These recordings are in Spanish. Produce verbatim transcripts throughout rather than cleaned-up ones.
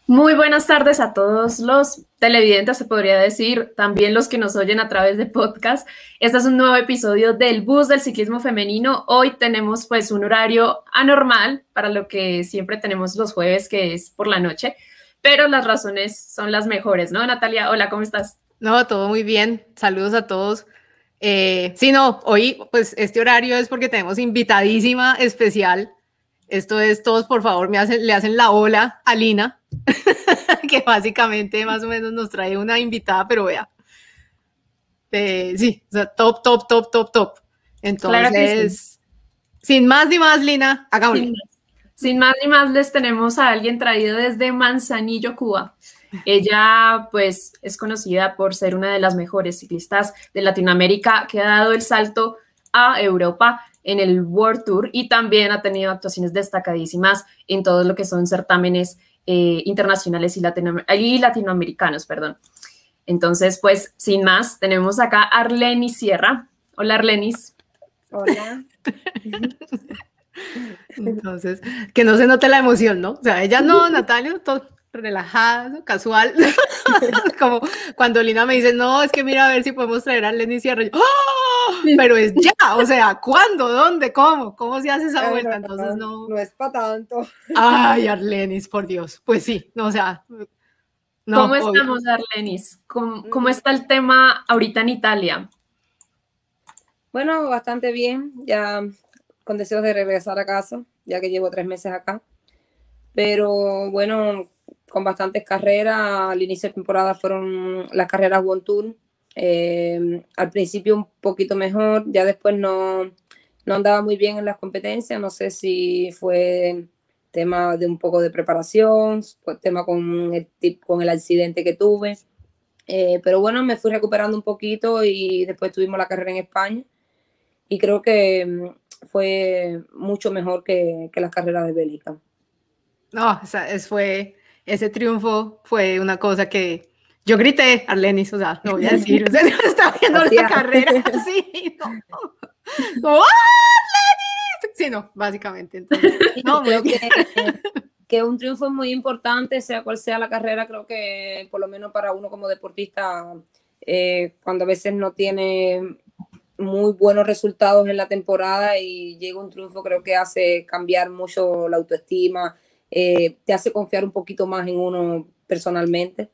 Muy buenas tardes a todos los televidentes, se podría decir, también los que nos oyen a través de podcast. Este es un nuevo episodio del Bus del Ciclismo Femenino. Hoy tenemos pues un horario anormal para lo que siempre tenemos los jueves, que es por la noche, pero las razones son las mejores, ¿no? Natalia, hola, ¿cómo estás? No, todo muy bien. Saludos a todos. Eh, sí, no, hoy pues este horario es porque tenemos invitadísima especial. Esto es, todos por favor me hacen, le hacen la ola a Lina, que básicamente más o menos nos trae una invitada, pero vea, eh, sí, o sea, top, top, top, top, top. Claro que sí. Entonces, sin más ni más, Lina, hagámosle. Sin más. Sin más ni más, les tenemos a alguien traído desde Manzanillo, Cuba. Ella, pues, es conocida por ser una de las mejores ciclistas de Latinoamérica que ha dado el salto a Europa en el World Tour y también ha tenido actuaciones destacadísimas en todo lo que son certámenes eh, internacionales y, latino y latinoamericanos, perdón. Entonces, pues, sin más, tenemos acá a Arlenis Sierra. Hola, Arlenis. Hola. Entonces, que no se note la emoción, ¿no? O sea, ella no, Natalia, todo relajada, casual. Como cuando Lina me dice, no, es que mira a ver si podemos traer a Arlenis Sierra. Yo, ¡oh! Pero es ya, o sea, ¿cuándo? ¿Dónde? ¿Cómo? ¿Cómo se hace esa Ay, vuelta? no, Entonces no. No es para tanto. Ay, Arlenis, por Dios. Pues sí, no, o sea. No, ¿Cómo obvio. estamos, Arlenis? ¿Cómo, ¿Cómo está el tema ahorita en Italia? Bueno, bastante bien. Ya con deseos de regresar a casa, ya que llevo tres meses acá. Pero bueno, con bastantes carreras. Al inicio de temporada fueron las carreras One Tour. Eh, al principio un poquito mejor, ya después no, no andaba muy bien en las competencias. No sé si fue tema de un poco de preparación, fue tema con el, con el accidente que tuve. Eh, pero bueno, me fui recuperando un poquito y después tuvimos la carrera en España. Y creo que fue mucho mejor que, que las carreras de Bélgica. No, o sea, es, fue, ese triunfo fue una cosa que yo grité, Arlenis, o sea, no voy a decir, o sea, estaba viendo la carrera así, no, como, ¡ah, Arlenis! Sí, no, básicamente, entonces, no, creo que, que un triunfo es muy importante, sea cual sea la carrera. Creo que por lo menos para uno como deportista, eh, cuando a veces no tiene muy buenos resultados en la temporada y llega un triunfo, creo que hace cambiar mucho la autoestima, eh, te hace confiar un poquito más en uno personalmente.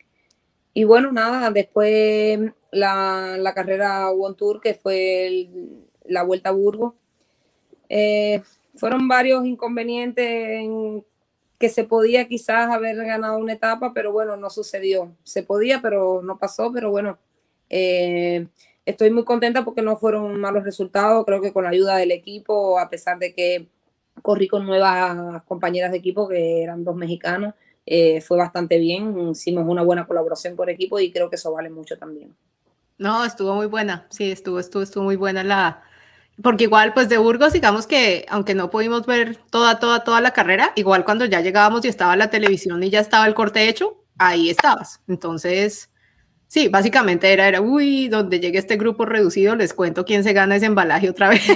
Y bueno, nada, después la, la carrera One Tour, que fue el, la Vuelta a Burgos, eh, fueron varios inconvenientes en que se podía quizás haber ganado una etapa, pero bueno, no sucedió. Se podía, pero no pasó, pero bueno, eh, estoy muy contenta porque no fueron malos resultados. Creo que con la ayuda del equipo, a pesar de que corrí con nuevas compañeras de equipo, que eran dos mexicanas, eh, fue bastante bien. Hicimos una buena colaboración por equipo y creo que eso vale mucho también. No, estuvo muy buena, sí, estuvo, estuvo, estuvo muy buena la... Porque igual, pues de Burgos, digamos que, aunque no pudimos ver toda, toda, toda la carrera, igual cuando ya llegábamos y estaba la televisión y ya estaba el corte hecho, ahí estabas. Entonces, sí, básicamente era, era, uy, donde llegue este grupo reducido, les cuento quién se gana ese embalaje otra vez.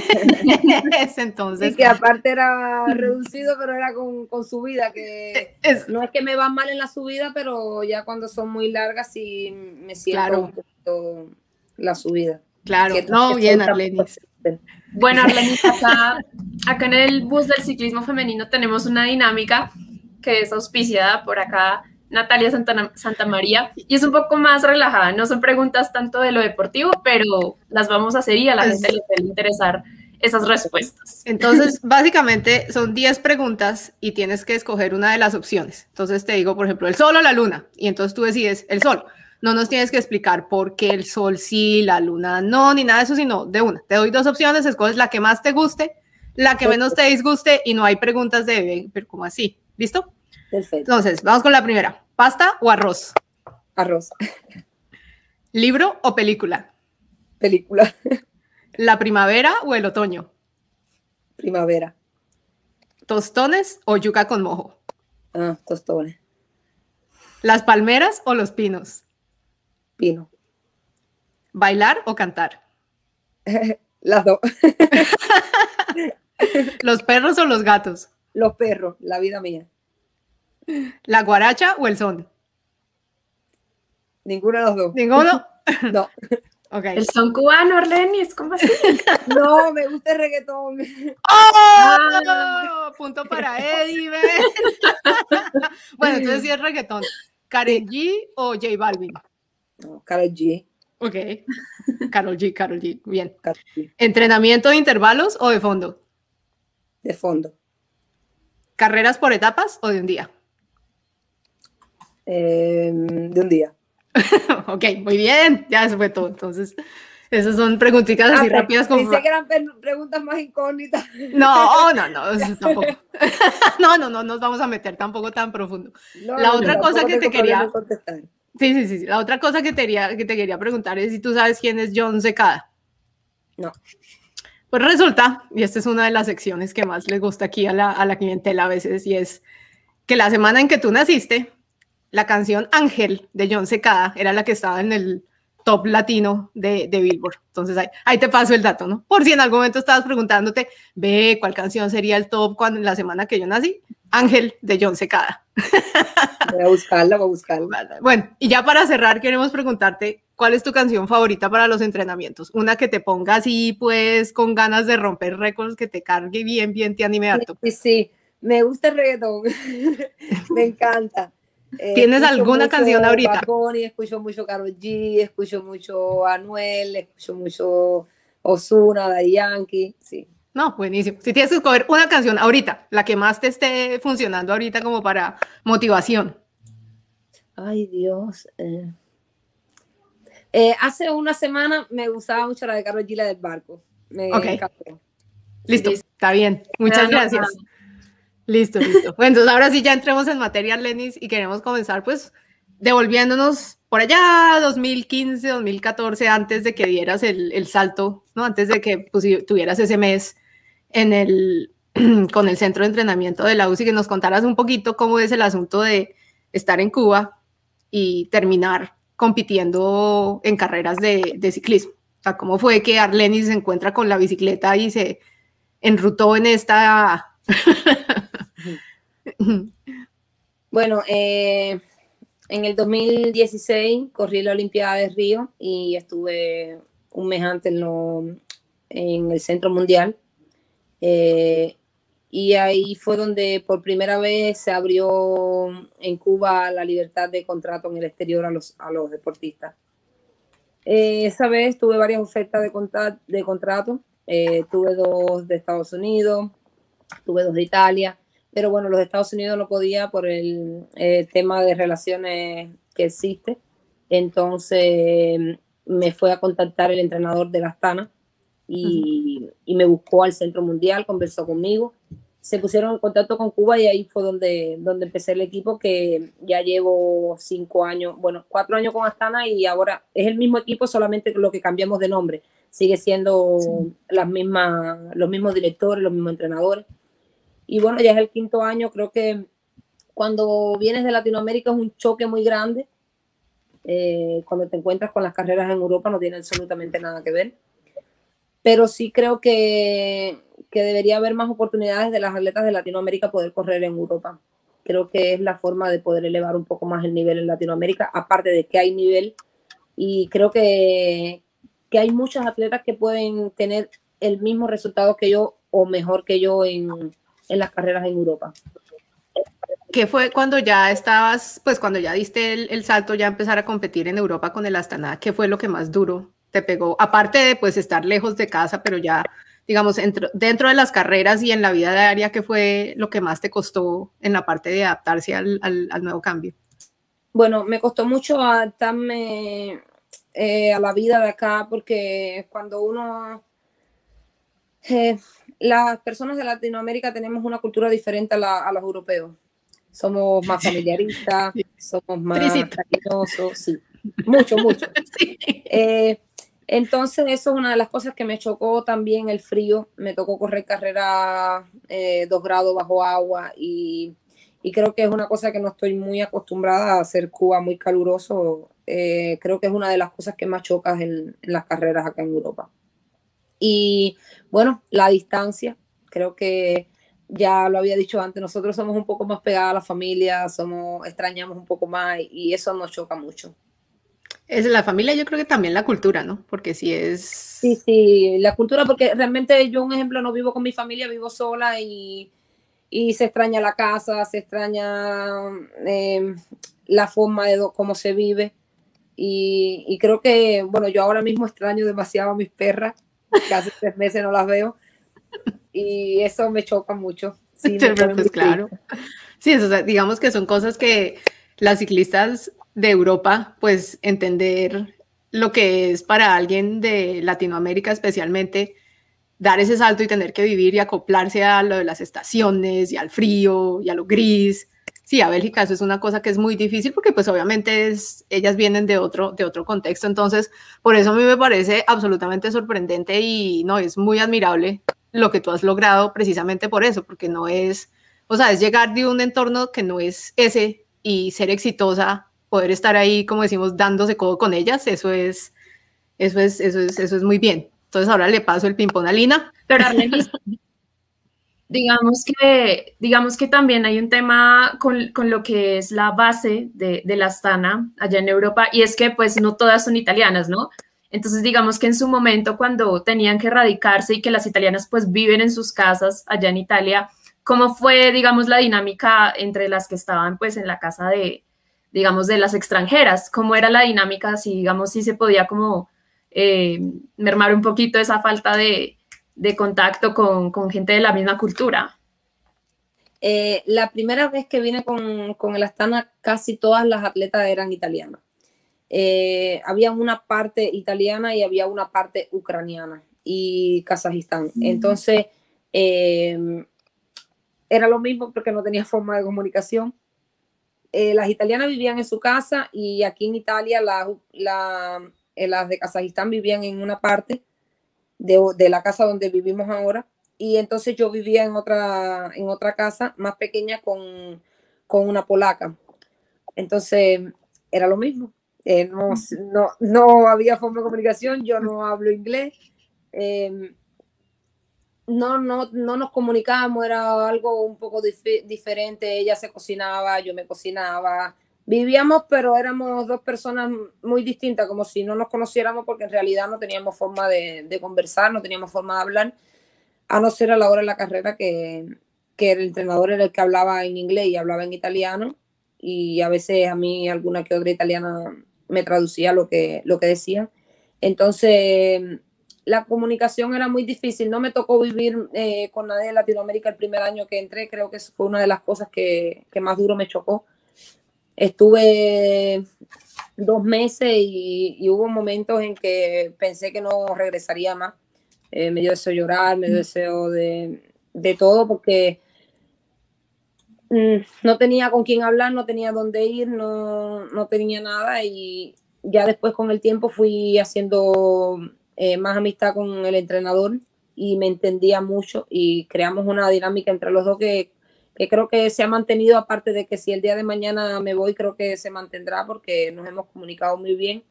Entonces, sí, que aparte era reducido, pero era con, con subida, que es, no es que me va mal en la subida, pero ya cuando son muy largas sí me siento claro. un poquito la subida. Claro, que, no, que bien, Arlenis. Bueno, Arlenis, acá, acá en el Bus del Ciclismo Femenino tenemos una dinámica que es auspiciada por acá Natalia Santa, Santa María y es un poco más relajada. No son preguntas tanto de lo deportivo, pero las vamos a hacer y a la es... gente le puede interesar esas respuestas. Entonces, básicamente son diez preguntas y tienes que escoger una de las opciones. Entonces te digo, por ejemplo, el sol o la luna, y entonces tú decides el sol. No nos tienes que explicar por qué el sol sí, la luna no, ni nada de eso, sino de una. Te doy dos opciones, escoges la que más te guste, la que menos te disguste y no hay preguntas de, pero ¿cómo así? ¿Listo? Perfecto. Entonces, vamos con la primera. ¿Pasta o arroz? Arroz. ¿Libro o película? Película. ¿La primavera o el otoño? Primavera. ¿Tostones o yuca con mojo? Ah, tostones. ¿Las palmeras o los pinos? Pino. ¿Bailar o cantar? Las dos. ¿Los perros o los gatos? Los perros, la vida mía. ¿La guaracha o el son? Ninguno de los dos. ¿Ninguno? No. Okay. El son cubano, Arlenis, ¿cómo así? No, me gusta el reggaetón. ¡Oh! Ah. Punto para Eddie. Bueno, entonces sí es reggaetón. ¿Karol G o J Balvin? No, Karol G. Ok. Karol G, Karol G. Bien. Karol G. ¿Entrenamiento de intervalos o de fondo? De fondo. ¿Carreras por etapas o de un día? Eh, de un día. Ok, muy bien. Ya eso fue todo. Entonces, esas son preguntitas así ah, rápidas. Como... Pensé que eran preguntas más incógnitas. No, no, no, eso tampoco. No, no, no nos vamos a meter tampoco tan profundo. No, la no, otra no, cosa que te quería... Sí, sí, sí. La otra cosa que te, quería, que te quería preguntar es si tú sabes quién es Jon Secada. No. Pues resulta, y esta es una de las secciones que más les gusta aquí a la, a la clientela a veces, y es que la semana en que tú naciste, la canción Ángel de Jon Secada era la que estaba en el top latino de, de Billboard. Entonces ahí, ahí te paso el dato, ¿no? Por si en algún momento estabas preguntándote, ve, ¿cuál canción sería el top cuando, la semana que yo nací? Ángel de Jon Secada. Voy a buscarla, voy a buscarla. Bueno, y ya para cerrar queremos preguntarte, ¿cuál es tu canción favorita para los entrenamientos? Una que te ponga así, pues, con ganas de romper récords, que te cargue bien, bien, te anime harto. Sí, sí, me gusta el reggaetón, me encanta. ¿Tienes alguna canción ahorita? Bad Bunny, escucho mucho Karol G, escucho mucho Anuel, escucho mucho Ozuna, Daddy Yankee, sí. No, buenísimo. Si tienes que escoger una canción ahorita, la que más te esté funcionando ahorita como para motivación. Ay, Dios. Eh. Eh, hace una semana me gustaba mucho la de Karol G, la del barco. Me okay. encantó. Listo, sí, está bien. Muchas no, gracias. No, no. Listo, listo. Bueno, entonces ahora sí ya entremos en materia, Arlenis, y queremos comenzar pues devolviéndonos por allá dos mil quince, dos mil catorce, antes de que dieras el, el salto, ¿no? Antes de que pues, tuvieras ese mes en el, con el centro de entrenamiento de la U C I, que nos contaras un poquito cómo es el asunto de estar en Cuba y terminar compitiendo en carreras de, de ciclismo. O sea, cómo fue que Arlenis se encuentra con la bicicleta y se enrutó en esta... Bueno, eh, en el dos mil dieciséis corrí la Olimpiada de Río y estuve un mes antes en, lo, en el Centro Mundial. Eh, y ahí fue donde por primera vez se abrió en Cuba la libertad de contrato en el exterior a los, a los deportistas. Eh, esa vez tuve varias ofertas de, contra, de contrato. Eh, tuve dos de Estados Unidos, tuve dos de Italia, pero bueno, los de Estados Unidos no podía por el, el tema de relaciones que existe. Entonces me fue a contactar el entrenador de la Astana y, uh-huh. y me buscó al Centro Mundial, conversó conmigo, se pusieron en contacto con Cuba y ahí fue donde, donde empecé el equipo, que ya llevo cinco años, bueno, cuatro años con Astana y ahora es el mismo equipo, solamente lo que cambiamos de nombre. Sigue siendo sí. las mismas, los mismos directores, los mismos entrenadores. Y bueno, ya es el quinto año. Creo que cuando vienes de Latinoamérica es un choque muy grande. Eh, cuando te encuentras con las carreras en Europa no tiene absolutamente nada que ver. Pero sí creo que, que debería haber más oportunidades de las atletas de Latinoamérica poder correr en Europa. Creo que es la forma de poder elevar un poco más el nivel en Latinoamérica, aparte de que hay nivel. Y creo que, que hay muchas atletas que pueden tener el mismo resultado que yo o mejor que yo en, en las carreras en Europa. ¿Qué fue cuando ya estabas, pues cuando ya diste el, el salto, ya empezar a competir en Europa con el Astana? ¿Qué fue lo que más duro te pegó? Aparte de pues estar lejos de casa, pero ya, digamos, dentro, dentro de las carreras y en la vida diaria, ¿qué fue lo que más te costó en la parte de adaptarse al, al, al nuevo cambio? Bueno, me costó mucho adaptarme eh, a la vida de acá, porque cuando uno... Eh, las personas de Latinoamérica tenemos una cultura diferente a, la, a los europeos. Somos más familiaristas, somos más cariñosos, sí, mucho, mucho. Sí. Eh, entonces eso es una de las cosas que me chocó también, el frío. Me tocó correr carrera eh, dos grados bajo agua y, y creo que es una cosa que no estoy muy acostumbrada a hacer. Cuba muy caluroso. Eh, creo que es una de las cosas que más chocas en, en las carreras acá en Europa. Y bueno, la distancia, creo que ya lo había dicho antes, nosotros somos un poco más pegadas a la familia, somos, extrañamos un poco más y eso nos choca mucho. Es la familia, yo creo que también la cultura, ¿no? Porque si es... Sí, sí, la cultura, porque realmente yo, un ejemplo, no vivo con mi familia, vivo sola y, y se extraña la casa, se extraña eh, la forma de cómo se vive. Y, y creo que, bueno, yo ahora mismo extraño demasiado a mis perras, casi tres meses no las veo, y eso me choca mucho. Sí, me pone muy pues claro. triste. Sí, eso, o sea, digamos que son cosas que las ciclistas de Europa, pues entender lo que es para alguien de Latinoamérica especialmente, dar ese salto y tener que vivir y acoplarse a lo de las estaciones y al frío y a lo gris. Sí, a Bélgica eso es una cosa que es muy difícil porque pues obviamente es, ellas vienen de otro, de otro contexto, entonces por eso a mí me parece absolutamente sorprendente y no, es muy admirable lo que tú has logrado precisamente por eso, porque no es, o sea, es llegar de un entorno que no es ese y ser exitosa, poder estar ahí, como decimos, dándose codo con ellas, eso es, eso es, eso es, eso es muy bien. Entonces ahora le paso el ping-pong a Lina. Pero Arlenis, digamos que, digamos que también hay un tema con, con lo que es la base de, de la Astana allá en Europa, y es que pues no todas son italianas, ¿no? Entonces digamos que en su momento cuando tenían que radicarse y que las italianas pues viven en sus casas allá en Italia, ¿cómo fue, digamos, la dinámica entre las que estaban pues en la casa de, digamos, de las extranjeras? ¿Cómo era la dinámica? Si, digamos, si se podía como eh, mermar un poquito esa falta de de contacto con, con gente de la misma cultura. Eh, la primera vez que vine con, con el Astana, casi todas las atletas eran italianas. Eh, había una parte italiana y había una parte ucraniana y Kazajistán. Entonces, eh, era lo mismo porque no tenía forma de comunicación. Eh, las italianas vivían en su casa y aquí en Italia la, la, eh, las de Kazajistán vivían en una parte De, de la casa donde vivimos ahora, y entonces yo vivía en otra, en otra casa más pequeña con, con una polaca. Entonces era lo mismo. Eh, no, no, no había forma de comunicación, yo no hablo inglés. Eh, no, no, no nos comunicábamos, era algo un poco dif diferente. Ella se cocinaba, yo me cocinaba. Vivíamos, pero éramos dos personas muy distintas, como si no nos conociéramos, porque en realidad no teníamos forma de, de conversar, no teníamos forma de hablar, a no ser a la hora de la carrera que, que el entrenador era el que hablaba en inglés y hablaba en italiano, y a veces a mí alguna que otra italiana me traducía lo que, lo que decía. Entonces la comunicación era muy difícil. No me tocó vivir eh, con nadie de Latinoamérica el primer año que entré, creo que eso fue una de las cosas que, que más duro me chocó. Estuve dos meses y, y hubo momentos en que pensé que no regresaría más. Eh, me dio deseo de llorar, me dio deseo de, de todo, porque mm, no tenía con quién hablar, no tenía dónde ir, no, no tenía nada, y ya después con el tiempo fui haciendo eh, más amistad con el entrenador y me entendía mucho y creamos una dinámica entre los dos que que creo que se ha mantenido, aparte de que si el día de mañana me voy, creo que se mantendrá porque nos hemos comunicado muy bien.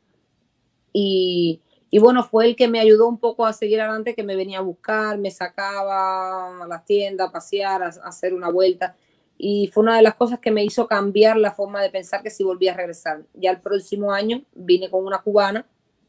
Y, y bueno, fue el que me ayudó un poco a seguir adelante, que me venía a buscar, me sacaba a las tiendas, a pasear, a, a hacer una vuelta. Y fue una de las cosas que me hizo cambiar la forma de pensar que si volvía a regresar. Ya el próximo año vine con una cubana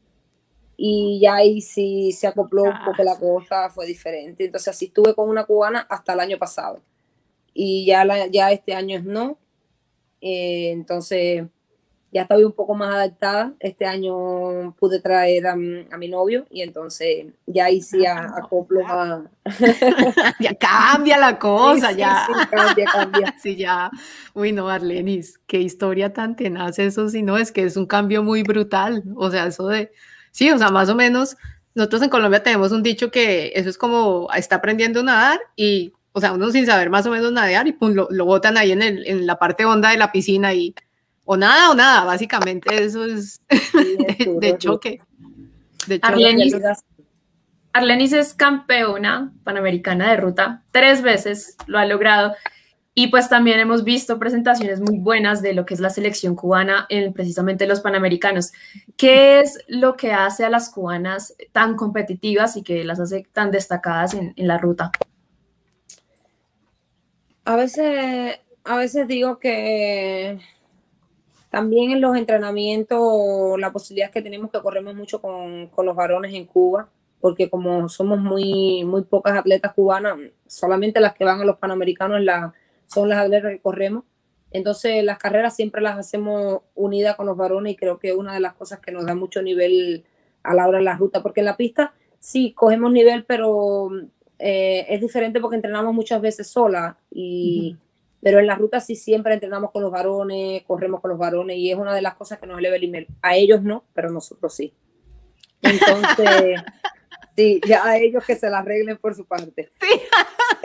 y ya ahí sí se acopló un poco la cosa, fue diferente. Entonces así estuve con una cubana hasta el año pasado. Y ya, la, ya este año es no, eh, entonces ya estoy un poco más adaptada. Este año pude traer a, a mi novio y entonces ya ahí sí a, acoplo más. Ya cambia la cosa, sí, ya. Sí, sí, cambia, cambia. Sí, ya. Uy, no, Arlenis, qué historia tan tenaz eso, si no, es que es un cambio muy brutal. O sea, eso de, sí, o sea, más o menos, nosotros en Colombia tenemos un dicho que eso es como, está aprendiendo a nadar y, o sea, uno sin saber más o menos nadar y pum, lo, lo botan ahí en, el, en la parte honda de la piscina y, o nada o nada, básicamente eso es Sí, de, duro, de choque. De choque. Arlenis, Arlenis es campeona panamericana de ruta, tres veces lo ha logrado. Y pues también hemos visto presentaciones muy buenas de lo que es la selección cubana en precisamente los Panamericanos. ¿Qué es lo que hace a las cubanas tan competitivas y que las hace tan destacadas en, en la ruta? A veces, a veces digo que también en los entrenamientos, la posibilidad es que tenemos que corremos mucho con, con los varones en Cuba, porque como somos muy, muy pocas atletas cubanas, solamente las que van a los Panamericanos la, son las atletas que corremos. Entonces las carreras siempre las hacemos unidas con los varones y creo que es una de las cosas que nos da mucho nivel a la hora de la ruta, porque en la pista sí cogemos nivel, pero eh, es diferente porque entrenamos muchas veces sola, y, uh-huh. pero en la ruta sí siempre entrenamos con los varones, corremos con los varones y es una de las cosas que nos eleva el nivel. A ellos no, pero nosotros sí. Entonces, sí, ya a ellos que se la arreglen por su parte. Sí.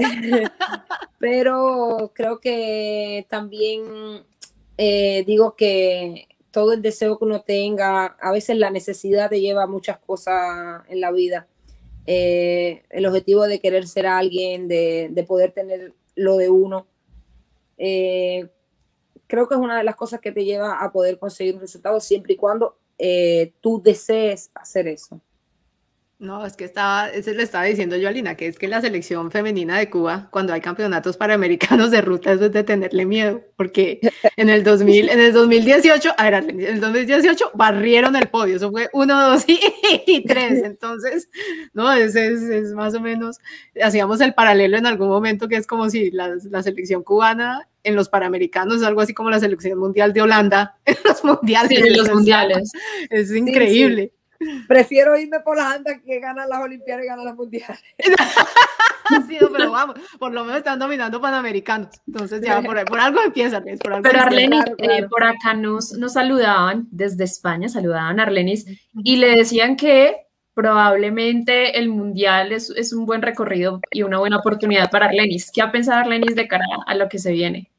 Pero creo que también eh, digo que todo el deseo que uno tenga, a veces la necesidad te lleva a muchas cosas en la vida. Eh, el objetivo de querer ser alguien, de, de poder tener lo de uno, eh, creo que es una de las cosas que te lleva a poder conseguir un resultado siempre y cuando eh, tú desees hacer eso. No, es que estaba, eso le estaba diciendo yo a Lina, que es que la selección femenina de Cuba, cuando hay campeonatos panamericanos de ruta, eso es de tenerle miedo, porque en el dos mil, en el dos mil dieciocho, a ver, en el dos mil dieciocho barrieron el podio, eso fue uno, dos y, y tres, entonces, no, es, es, es más o menos, hacíamos el paralelo en algún momento, que es como si la, la selección cubana en los Panamericanos es algo así como la selección mundial de Holanda en los mundiales. Sí, en los mundiales. Es increíble. Sí, sí. Prefiero irme por las andas que ganan las Olimpiadas y ganan las mundiales. Sí, no, pero vamos, por lo menos están dominando Panamericanos. Entonces ya por, por algo empiezan. Por algo pero Arlenis, claro, claro. Eh, por acá nos, nos saludaban desde España, saludaban a Arlenis y le decían que probablemente el mundial es, es un buen recorrido y una buena oportunidad para Arlenis. ¿Qué ha pensado Arlenis de cara a lo que se viene?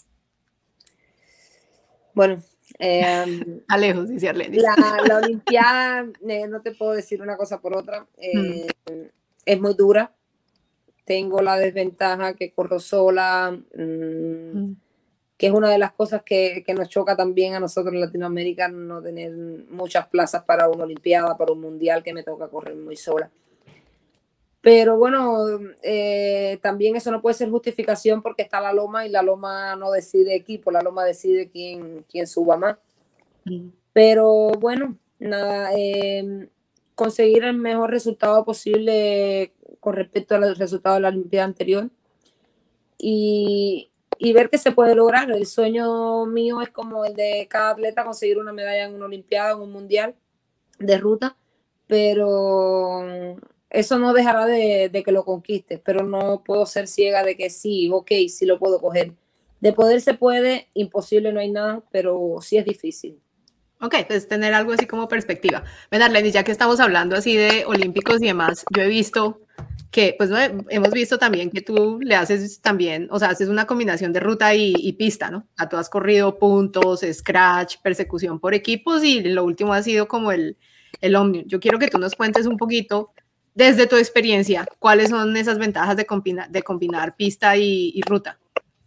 Bueno, Eh, a lejos, dice Arlenis. La, la Olimpiada, eh, no te puedo decir una cosa por otra, eh, mm. es muy dura. Tengo la desventaja que corro sola, mmm, mm. que es una de las cosas que, que nos choca también a nosotros en Latinoamérica, no tener muchas plazas para una Olimpiada, para un Mundial, que me toca correr muy sola. Pero bueno, eh, también eso no puede ser justificación porque está la loma y la loma no decide equipo, la loma decide quién, quién suba más. Mm. Pero bueno, nada, eh, conseguir el mejor resultado posible con respecto al resultado de la Olimpiada anterior y, y ver qué se puede lograr. El sueño mío es como el de cada atleta, conseguir una medalla en una Olimpiada, en un Mundial de ruta, pero eso no dejará de, de que lo conquistes, pero no puedo ser ciega de que sí, ok, sí lo puedo coger. De poder se puede, imposible no hay nada, pero sí es difícil. Ok, pues tener algo así como perspectiva. Ven, Arlenis, ya que estamos hablando así de olímpicos y demás, yo he visto que, pues no, hemos visto también que tú le haces también, o sea, haces una combinación de ruta y, y pista, ¿no? A tú has corrido puntos, scratch, persecución por equipos y lo último ha sido como el, el Omnium. Yo quiero que tú nos cuentes un poquito desde tu experiencia, ¿cuáles son esas ventajas de combinar, de combinar pista y, y ruta?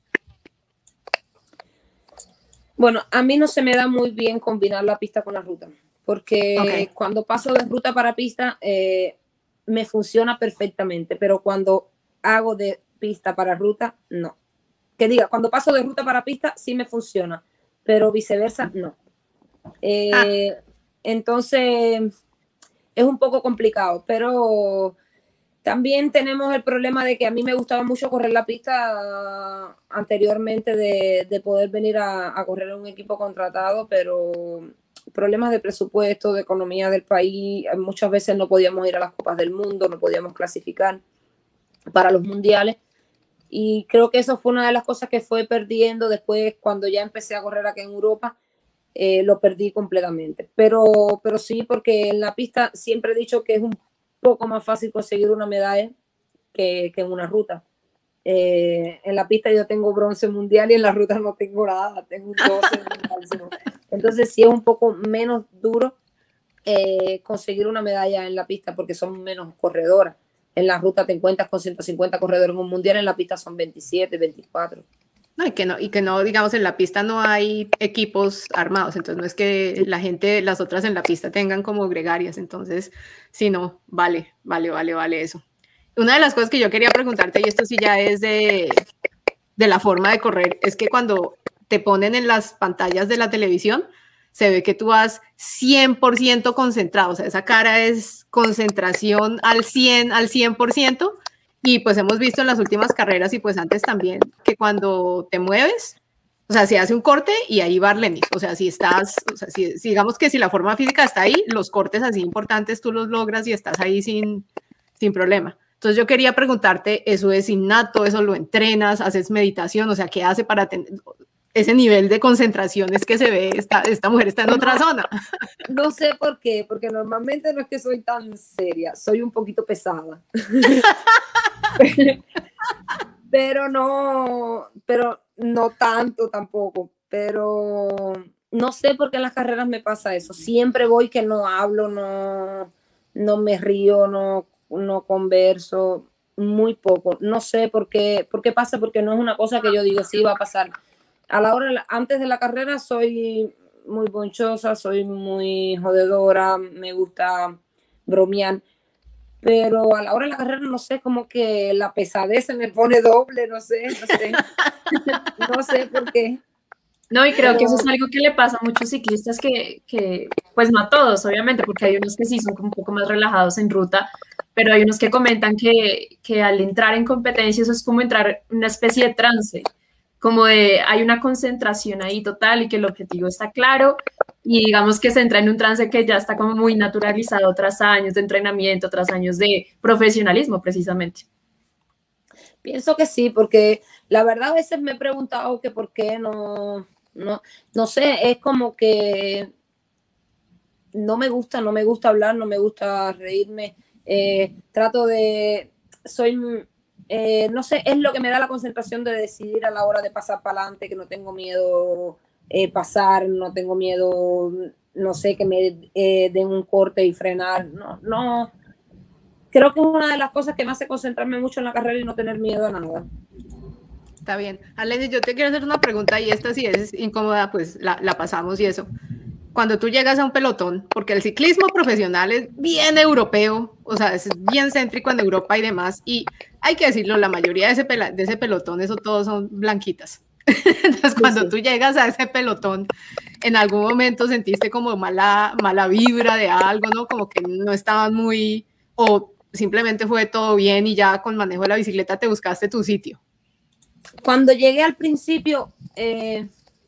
Bueno, a mí no se me da muy bien combinar la pista con la ruta, porque okay. cuando paso de ruta para pista eh, me funciona perfectamente, pero cuando hago de pista para ruta, no. Que diga, cuando paso de ruta para pista sí me funciona, pero viceversa, no. Eh, ah. Entonces es un poco complicado, pero también tenemos el problema de que a mí me gustaba mucho correr la pista anteriormente de, de poder venir a, a correr en un equipo contratado, pero problemas de presupuesto, de economía del país, muchas veces no podíamos ir a las Copas del Mundo, no podíamos clasificar para los mundiales y creo que eso fue una de las cosas que fue perdiendo después cuando ya empecé a correr aquí en Europa. Eh, lo perdí completamente, pero, pero sí, porque en la pista siempre he dicho que es un poco más fácil conseguir una medalla que, que en una ruta. Eh, en la pista yo tengo bronce mundial y en la ruta no tengo nada, tengo un doce. Entonces sí es un poco menos duro eh, conseguir una medalla en la pista porque son menos corredoras. En la ruta te encuentras con ciento cincuenta corredores en un mundial, en la pista son veintisiete, veinticuatro. No, y que no, y que no, digamos, en la pista no hay equipos armados, entonces no es que la gente, las otras en la pista tengan como gregarias, entonces, sí, no, vale, vale, vale, vale eso. Una de las cosas que yo quería preguntarte, y esto sí ya es de, de la forma de correr es que cuando te ponen en las pantallas de la televisión, se ve que tú vas cien por ciento concentrado, o sea, esa cara es concentración al cien, al cien por ciento, y pues hemos visto en las últimas carreras y pues antes también, que cuando te mueves, o sea, se hace un corte y ahí va Arlenis, o sea, si estás, o sea, si, si digamos que si la forma física está ahí, los cortes así importantes tú los logras y estás ahí sin, sin problema. Entonces yo quería preguntarte, ¿eso es innato, eso lo entrenas, haces meditación, o sea, qué hace para tener ese nivel de concentración? Es que se ve, esta, esta mujer está en otra zona. No sé por qué, porque normalmente no es que soy tan seria, soy un poquito pesada. Pero no, pero no tanto tampoco, pero no sé por qué en las carreras me pasa eso. Siempre voy que no hablo, no, no me río, no, no converso, muy poco. No sé por qué, por qué pasa, porque no es una cosa que yo digo, sí va a pasar. A la hora, antes de la carrera soy muy bonchosa, soy muy jodedora, me gusta bromear, pero a la hora de la carrera no sé, como que la pesadez se me pone doble, no sé, no sé, no sé por qué. No, y creo que eso es algo que le pasa a muchos ciclistas que, que, pues no a todos, obviamente, porque hay unos que sí son como un poco más relajados en ruta, pero hay unos que comentan que, que al entrar en competencia eso es como entrar en una especie de trance, como de hay una concentración ahí total y que el objetivo está claro y digamos que se entra en un trance que ya está como muy naturalizado tras años de entrenamiento, tras años de profesionalismo precisamente. Pienso que sí, porque la verdad a veces me he preguntado que por qué no, no, no sé, es como que no me gusta, no me gusta hablar, no me gusta reírme, eh, trato de, soy, eh, no sé, es lo que me da la concentración de decidir a la hora de pasar para adelante, que no tengo miedo eh, pasar, no tengo miedo, no sé, que me eh, den un corte y frenar, no, no, creo que es una de las cosas que me hace concentrarme mucho en la carrera y no tener miedo a nada. Está bien. Arlenis, yo te quiero hacer una pregunta y esta si es incómoda, pues la, la pasamos y eso. Cuando tú llegas a un pelotón, porque el ciclismo profesional es bien europeo, o sea, es bien céntrico en Europa y demás, y hay que decirlo, la mayoría de ese, pela, de ese pelotón, eso todos son blanquitas. Entonces, cuando sí, sí. tú llegas a ese pelotón, en algún momento sentiste como mala, mala vibra de algo, ¿no? Como que no estaban muy, o simplemente fue todo bien y ya con manejo de la bicicleta te buscaste tu sitio. Cuando llegué al principio, eh,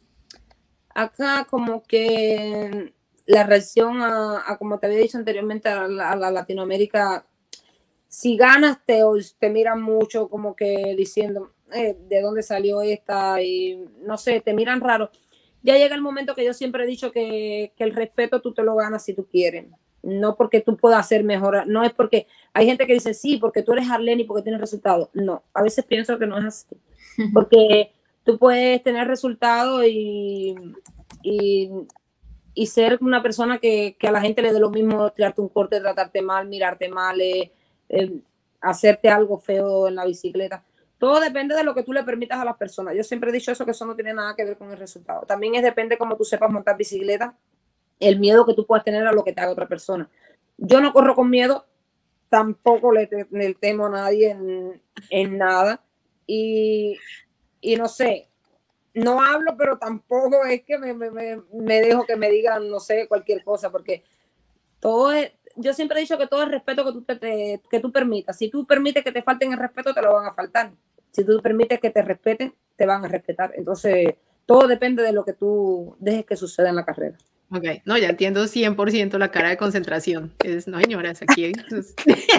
acá como que la reacción a, a, como te había dicho anteriormente, a la, a la Latinoamérica, si ganas te, te miran mucho como que diciendo eh, de dónde salió esta y no sé, te miran raro. Ya llega el momento que yo siempre he dicho que, que el respeto tú te lo ganas si tú quieres, no porque tú puedas hacer mejor, no es porque hay gente que dice sí, porque tú eres Arlene y porque tienes resultados. No, a veces pienso que no es así, porque tú puedes tener resultados y, y, y ser una persona que, que a la gente le dé lo mismo tirarte un corte, tratarte mal, mirarte mal, eh, eh, hacerte algo feo en la bicicleta. Todo depende de lo que tú le permitas a las personas. Yo siempre he dicho eso, que eso no tiene nada que ver con el resultado. También es depende cómo tú sepas montar bicicleta, el miedo que tú puedas tener a lo que te haga otra persona. Yo no corro con miedo, tampoco le, le temo a nadie en, en nada. Y, y no sé, no hablo, pero tampoco es que me, me, me dejo que me digan, no sé, cualquier cosa, porque todo es, yo siempre he dicho que todo es respeto que tú, te, te, que tú permitas. Si tú permites que te falten el respeto, te lo van a faltar. Si tú permites que te respeten, te van a respetar. Entonces, todo depende de lo que tú dejes que suceda en la carrera. Ok, no, ya entiendo cien por ciento la cara de concentración. Es, no, señoras, aquí pues,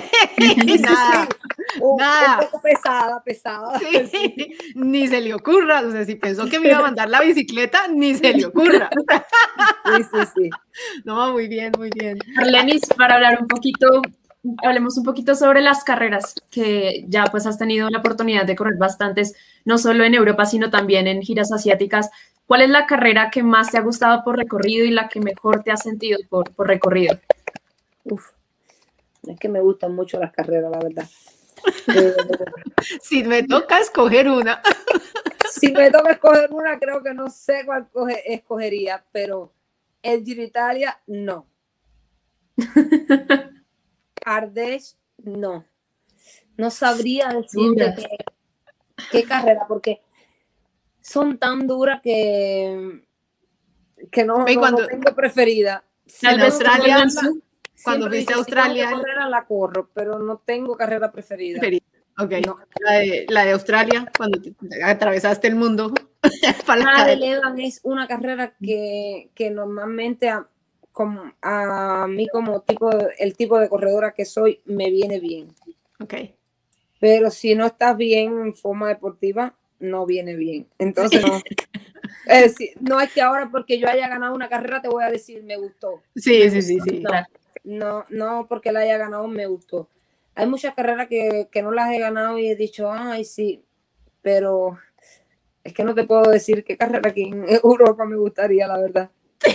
nada, sí, un, nada. Un poco pesada, pesada. Sí, sí. Ni se le ocurra, o sea, si pensó que me iba a mandar la bicicleta, ni se le ocurra. Sí, sí, sí. No, muy bien, muy bien. Arlenis, para hablar un poquito, hablemos un poquito sobre las carreras, que ya pues has tenido la oportunidad de correr bastantes, no solo en Europa, sino también en giras asiáticas. ¿Cuál es la carrera que más te ha gustado por recorrido y la que mejor te has sentido por, por recorrido? Uf, es que me gustan mucho las carreras, la verdad. Eh, si me toca escoger una. Si me toca escoger una, creo que no sé cuál coge, escogería, pero el Giro Italia, no. Ardèche, no. No sabría decirte qué, qué carrera, porque son tan duras que, que no, no, cuando, no tengo preferida. Tal vez Australia, cuando fuiste a Australia, si carrera la corro, pero no tengo carrera preferida. preferida. Okay. No. La, de, la de Australia, cuando te, te atravesaste el mundo. Para la de Levan es una carrera que, que normalmente a, como, a mí como tipo, el tipo de corredora que soy, me viene bien. Okay. Pero si no estás bien en forma deportiva, no viene bien. Entonces, no, es decir, no es que ahora porque yo haya ganado una carrera te voy a decir me gustó. Sí, me sí, gustó. sí, sí. No, no, no porque la haya ganado me gustó. Hay muchas carreras que, que no las he ganado y he dicho, ay, sí, pero es que no te puedo decir qué carrera aquí en Europa me gustaría, la verdad.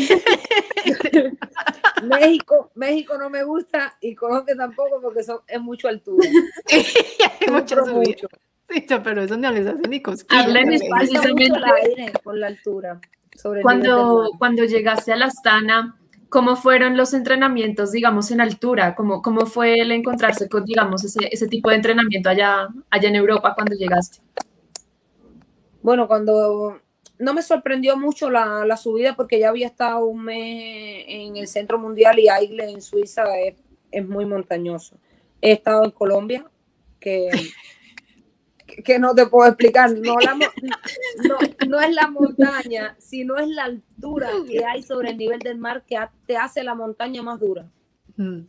México, México no me gusta y Colombia tampoco porque son, es mucho altura. Hay mucha subida. Mucho. Sí, pero eso no les hace ni cosquillas. Arlenis, precisamente mucho el aire por la altura. Sobre cuando, cuando llegaste a la Astana, ¿cómo fueron los entrenamientos, digamos, en altura? ¿Cómo, cómo fue el encontrarse con, digamos, ese, ese tipo de entrenamiento allá, allá en Europa cuando llegaste? Bueno, cuando no me sorprendió mucho la, la subida porque ya había estado un mes en el Centro Mundial y Aigle en Suiza es, es muy montañoso. He estado en Colombia, que, que no te puedo explicar. No, la, no, no es la montaña, sino es la altura que hay sobre el nivel del mar que te hace la montaña más dura. Mm.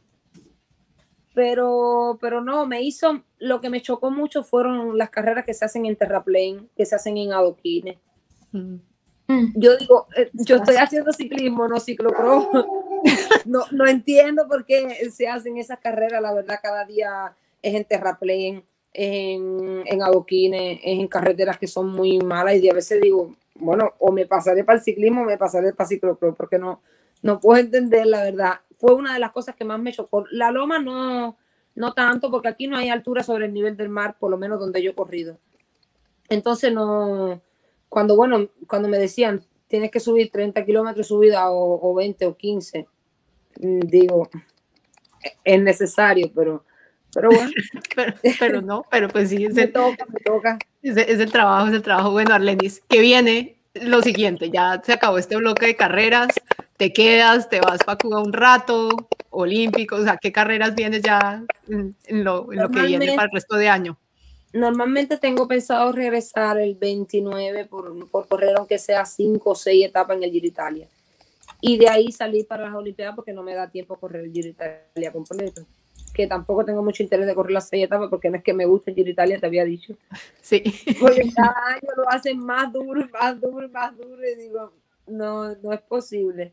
Pero, pero no, me hizo, lo que me chocó mucho fueron las carreras que se hacen en terraplén, que se hacen en adoquines. Mm. Yo digo, eh, yo estoy haciendo ciclismo, no ciclocross. No, no entiendo por qué se hacen esas carreras, la verdad, cada día es en terraplén, en, en adoquines, es en carreteras que son muy malas y a veces digo, bueno, o me pasaré para el ciclismo o me pasaré para el ciclocross, porque no, no puedo entender, la verdad. Fue una de las cosas que más me chocó. La loma no, no tanto, porque aquí no hay altura sobre el nivel del mar, por lo menos donde yo he corrido. Entonces no, cuando bueno, cuando me decían, tienes que subir treinta kilómetros subida o, o veinte o quince, digo, es necesario, pero, pero bueno. pero, pero no, pero pues sí, es me el, toca, me toca. Es, es el trabajo, es el trabajo. Bueno, Arlenis, que viene lo siguiente, ya se acabó este bloque de carreras, te quedas, te vas para Cuba un rato, olímpicos, o sea, ¿qué carreras vienes ya en, en, lo, en lo que viene para el resto de año? Normalmente tengo pensado regresar el veintinueve por, por correr aunque sea cinco o seis etapas en el Giro Italia. Y de ahí salir para las Olimpiadas porque no me da tiempo a correr el Giro Italia completo. Que tampoco tengo mucho interés de correr las seis etapas porque no es que me guste el Giro Italia, te había dicho. Sí. Porque cada año lo hacen más duro, más duro, más duro y digo, no, no es posible.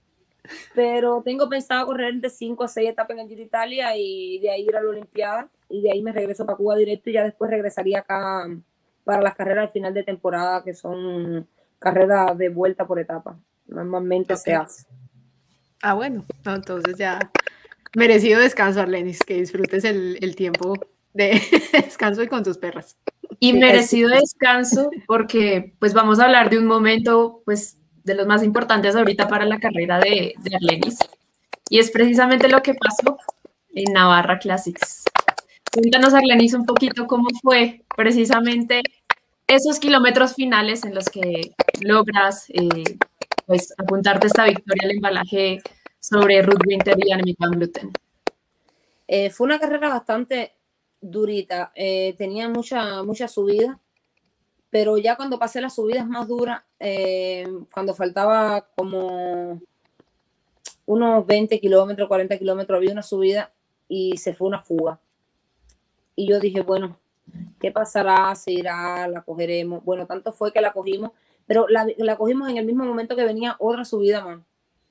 Pero tengo pensado correr de cinco a seis etapas en el Giro Italia y de ahí ir a la Olimpiada y de ahí me regreso para Cuba directo y ya después regresaría acá para las carreras al final de temporada que son carreras de vuelta por etapa. Normalmente okay. se hace. Ah, bueno, no, entonces ya merecido descanso, Arlenis, que disfrutes el, el tiempo de descanso y con tus perras. Y merecido descanso porque pues vamos a hablar de un momento pues de los más importantes ahorita para la carrera de, de Arlenis y es precisamente lo que pasó en Navarra Classics. Cuéntanos, Arlenis, un poquito cómo fue precisamente esos kilómetros finales en los que logras eh, pues apuntarte esta victoria al embalaje sobre Ruth Winter y Annemiek van Vleuten. Eh, fue una carrera bastante durita, eh, tenía mucha, mucha subida, pero ya cuando pasé las subidas más duras, eh, cuando faltaba como unos veinte kilómetros, cuarenta kilómetros, había una subida y se fue una fuga. Y yo dije, bueno, ¿qué pasará? ¿Se irá? ¿La cogeremos? Bueno, tanto fue que la cogimos, pero la, la cogimos en el mismo momento que venía otra subida más.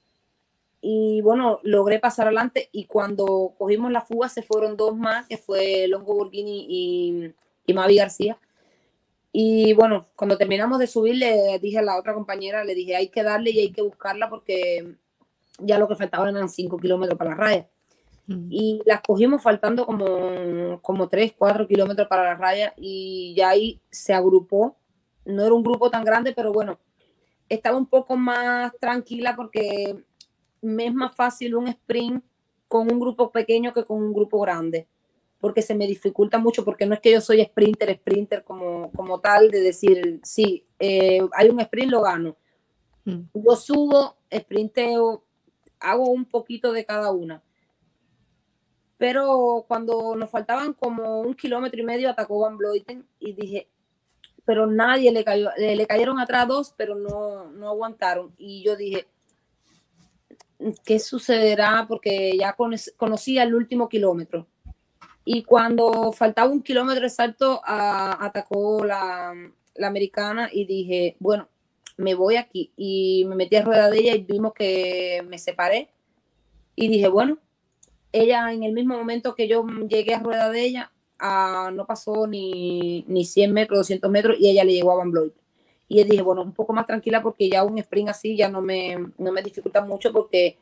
Y bueno, logré pasar adelante y cuando cogimos la fuga se fueron dos más, que fue Longo Borghini y, y Mavi García. Y bueno, cuando terminamos de subir le dije a la otra compañera, le dije hay que darle y hay que buscarla porque ya lo que faltaba eran cinco kilómetros para la raya. Mm. Y las cogimos faltando como, como tres, cuatro kilómetros para la raya y ya ahí se agrupó. No era un grupo tan grande, pero bueno, estaba un poco más tranquila porque me es más fácil un sprint con un grupo pequeño que con un grupo grande. porque se me dificulta mucho, porque no es que yo soy sprinter, sprinter como, como tal, de decir, sí, eh, hay un sprint, lo gano. Mm. Yo subo, sprinteo, hago un poquito de cada una. Pero cuando nos faltaban como un kilómetro y medio, atacó Van Vleuten y dije, pero nadie le cayó, le, le cayeron atrás dos, pero no, no aguantaron. Y yo dije, ¿qué sucederá? Porque ya conocía el último kilómetro. Y cuando faltaba un kilómetro exacto, a, atacó la, la americana y dije, bueno, me voy aquí. Y me metí a rueda de ella y vimos que me separé. Y dije, bueno, ella en el mismo momento que yo llegué a rueda de ella, uh, no pasó ni, ni cien metros, doscientos metros, y ella le llegó a Van Vleuten. Y dije, bueno, un poco más tranquila porque ya un sprint así ya no me, no me dificulta mucho porque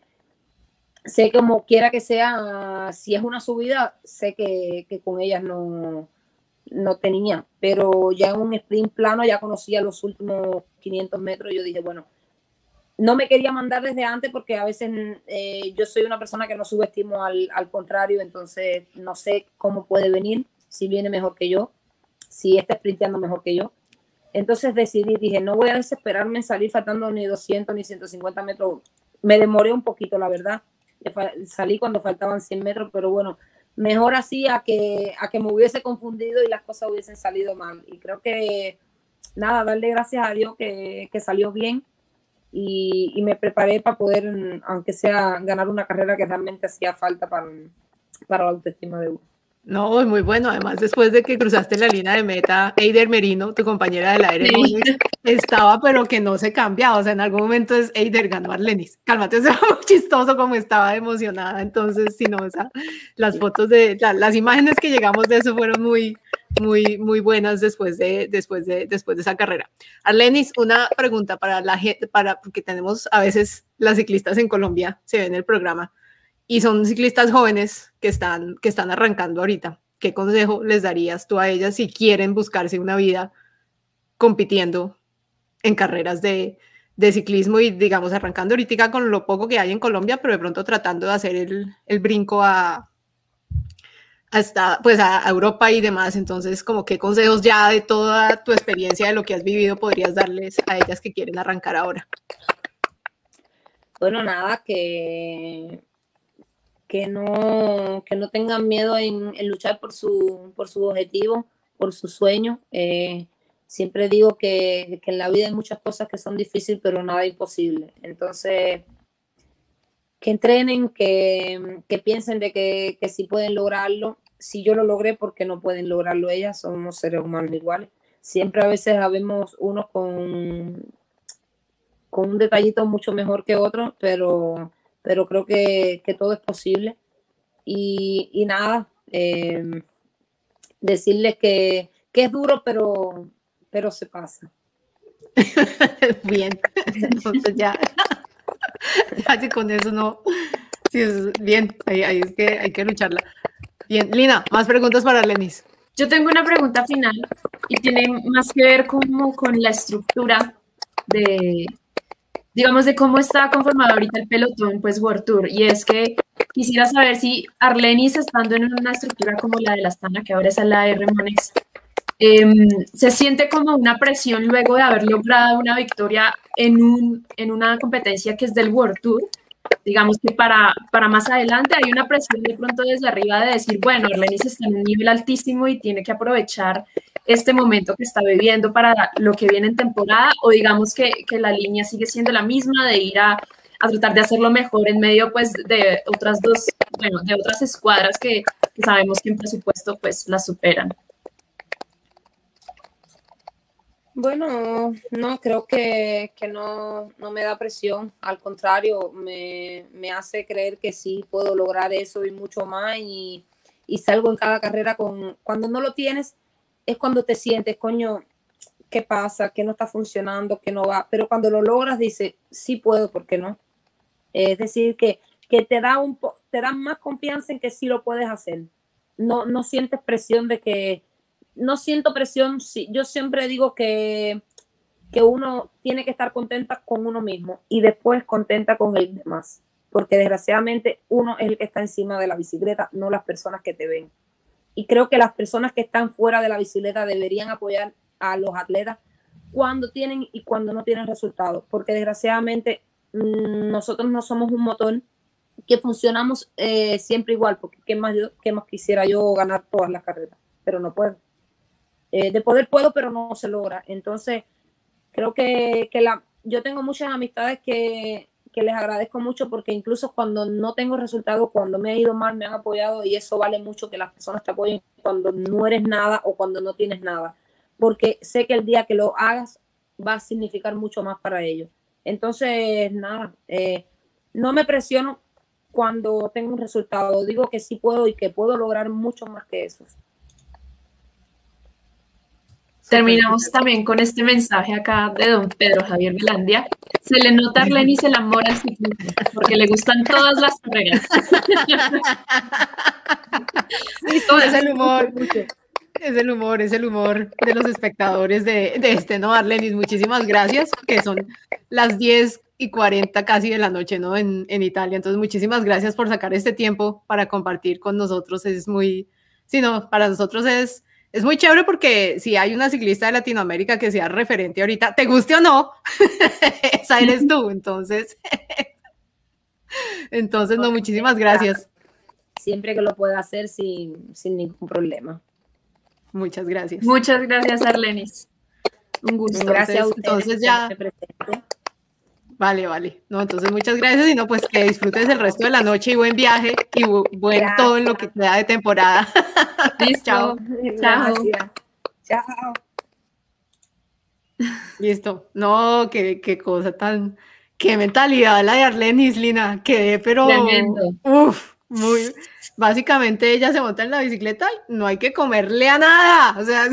sé como quiera que sea, si es una subida, sé que, que con ellas no, no tenía, pero ya en un sprint plano ya conocía los últimos quinientos metros y yo dije, bueno, no me quería mandar desde antes porque a veces eh, yo soy una persona que no subestimo al, al contrario, entonces no sé cómo puede venir, si viene mejor que yo, si está sprinteando mejor que yo. Entonces decidí, dije, no voy a desesperarme en salir faltando ni doscientos ni ciento cincuenta metros. Me demoré un poquito, la verdad. Salí cuando faltaban cien metros, pero bueno, mejor así a que, a que me hubiese confundido y las cosas hubiesen salido mal. Y creo que, nada, darle gracias a Dios que, que salió bien y, y me preparé para poder, aunque sea, ganar una carrera que realmente hacía falta para, para la autoestima de uno. No, muy bueno. Además, después de que cruzaste la línea de meta, Eider Merino, tu compañera del aire, sí. estaba, pero que no se cambiaba. O sea, en algún momento es Eider ganó a Arlenis. Cálmate, o sea, muy chistoso como estaba emocionada. Entonces, si no, o sea, las fotos de, la, las imágenes que llegamos de eso fueron muy, muy, muy buenas después de, después de, después de esa carrera. Arlenis, una pregunta para la gente, para, porque tenemos a veces las ciclistas en Colombia, se ven en el programa. Y son ciclistas jóvenes que están, que están arrancando ahorita. ¿Qué consejo les darías tú a ellas si quieren buscarse una vida compitiendo en carreras de, de ciclismo y, digamos, arrancando ahorita con lo poco que hay en Colombia, pero de pronto tratando de hacer el, el brinco a, hasta, pues a Europa y demás? Entonces, como qué consejos ya de toda tu experiencia, de lo que has vivido, podrías darles a ellas que quieren arrancar ahora? Bueno, nada, que... Que no, que no tengan miedo en, en luchar por su, por su objetivo, por su sueño. Eh, siempre digo que, que en la vida hay muchas cosas que son difíciles, pero nada imposible. Entonces, que entrenen, que, que piensen de que, que sí pueden lograrlo. Si yo lo logré, ¿por qué no pueden lograrlo ellas? Somos seres humanos iguales. Siempre a veces habemos unos con, con un detallito mucho mejor que otros, pero... pero creo que, que todo es posible. Y, y nada, eh, decirles que, que es duro, pero, pero se pasa. Bien, entonces ya, casi con eso no, sí, es bien, ahí, ahí es que hay que lucharla. Bien, Lina, más preguntas para Arlenis. Yo tengo una pregunta final y tiene más que ver como con la estructura de... digamos, de cómo está conformado ahorita el pelotón, pues, World Tour, y es que quisiera saber si Arlenis, estando en una estructura como la de la Astana, que ahora es la R Monex, eh, se siente como una presión luego de haber logrado una victoria en, un, en una competencia que es del World Tour. Digamos que para, para más adelante hay una presión de pronto desde arriba de decir, bueno, Arlenis está en un nivel altísimo y tiene que aprovechar este momento que está viviendo para lo que viene en temporada, o digamos que, que la línea sigue siendo la misma de ir a, a tratar de hacerlo mejor en medio, pues, de otras dos, bueno, de otras escuadras que, que sabemos que en presupuesto, pues, las superan. Bueno, no, creo que, que no, no me da presión, al contrario, me, me hace creer que sí puedo lograr eso y mucho más, y, y salgo en cada carrera con, cuando no lo tienes, es cuando te sientes, coño, ¿qué pasa? ¿Qué no está funcionando? ¿Qué no va? Pero cuando lo logras, dices, sí puedo, ¿por qué no? Es decir, que, que te da un po te da más confianza en que sí lo puedes hacer. No, no sientes presión de que, no siento presión, sí, yo siempre digo que, que uno tiene que estar contenta con uno mismo y después contenta con el demás, porque desgraciadamente uno es el que está encima de la bicicleta, no las personas que te ven. y creo que las personas que están fuera de la bicicleta deberían apoyar a los atletas cuando tienen y cuando no tienen resultados, porque desgraciadamente mmm, nosotros no somos un motor que funcionamos eh, siempre igual, porque ¿qué más, yo, qué más quisiera yo ganar todas las carreras? Pero no puedo. Eh, de poder puedo, pero no se logra. Entonces, creo que, que la, yo tengo muchas amistades que, que les agradezco mucho, porque incluso cuando no tengo resultados, cuando me ha ido mal, me han apoyado, y eso vale mucho, que las personas te apoyen cuando no eres nada o cuando no tienes nada, porque sé que el día que lo hagas va a significar mucho más para ellos. Entonces, nada, eh, no me presiono cuando tengo un resultado, digo que sí puedo y que puedo lograr mucho más que eso. Terminamos también con este mensaje acá de don Pedro Javier Velandia. Se le nota a Arlenis el amor al ciclismo, porque le gustan todas las carreras. Sí, todo es el humor. Es el humor, es el humor de los espectadores de, de este, ¿no, Arlenis? Muchísimas gracias, que son las diez y cuarenta casi de la noche, ¿no? En, en Italia. Entonces, muchísimas gracias por sacar este tiempo para compartir con nosotros. Es muy, sí, no, para nosotros es, es muy chévere, porque si hay una ciclista de Latinoamérica que sea referente ahorita, te guste o no, esa eres tú. Entonces, entonces, no, muchísimas gracias. Siempre que lo pueda hacer sin, sin ningún problema. Muchas gracias. Muchas gracias, Arlenis. Un gusto. Entonces, gracias a ustedes. Entonces ya. Vale, vale. No, entonces muchas gracias, y no, pues que disfrutes el resto de la noche y buen viaje y bu buen gracias. Todo en lo que queda de temporada. Listo. Chao. Chao. Chao. Listo. No, qué, qué cosa tan, qué mentalidad la de Arlenis, Lina. Quedé, pero. Tremendo. Uf, muy. Básicamente ella se monta en la bicicleta y no hay que comerle a nada. O sea,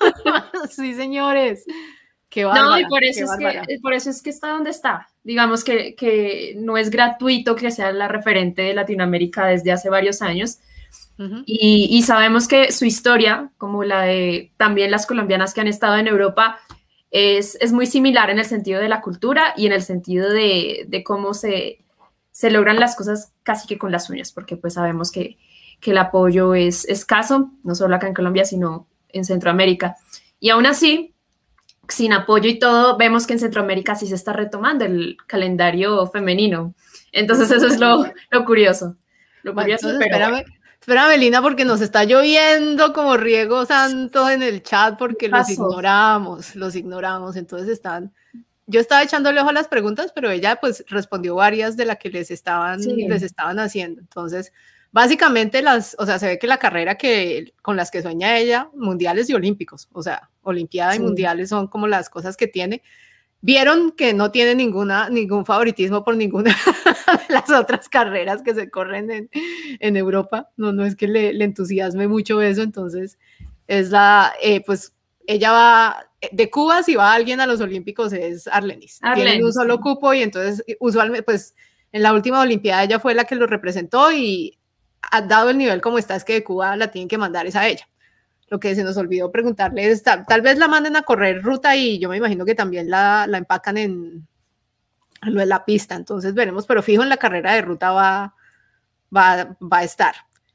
sí, señores. Qué bárbara, no, y por eso, es que, por eso es que está donde está. Digamos que, que no es gratuito que sea la referente de Latinoamérica desde hace varios años. Uh-huh. y, y sabemos que su historia, como la de también las colombianas que han estado en Europa, es, es muy similar en el sentido de la cultura y en el sentido de, de cómo se, se logran las cosas casi que con las uñas, porque pues sabemos que, que el apoyo es escaso, no solo acá en Colombia, sino en Centroamérica. Y aún así, sin apoyo y todo, vemos que en Centroamérica sí se está retomando el calendario femenino. Entonces eso es lo, lo curioso. Lo curioso, bueno, entonces, pero... espérame, espérame, Lina, porque nos está lloviendo como riego santo en el chat, porque los ignoramos, los ignoramos. Entonces están... Yo estaba echándole ojo a las preguntas, pero ella pues respondió varias de las que les estaban, sí. les estaban haciendo. Entonces, básicamente, las, o sea, se ve que la carrera que, con las que sueña ella, mundiales y olímpicos, o sea, olimpiada sí. y mundiales son como las cosas que tiene. Vieron que no tiene ninguna, ningún favoritismo por ninguna de las otras carreras que se corren en, en Europa. No, no es que le, le entusiasme mucho eso. Entonces, es la, eh, pues, ella va, de Cuba, si va alguien a los olímpicos es Arlenis. Arlenis. Tienen un solo cupo y entonces, usualmente, pues, en la última olimpiada ella fue la que lo representó y dado el nivel como está, es que de Cuba la tienen que mandar es a ella. Lo que se nos olvidó preguntarle es, tal, tal vez la manden a correr ruta y yo me imagino que también la, la empacan en, en lo de la pista, entonces veremos, pero fijo en la carrera de ruta va, va, va a estar.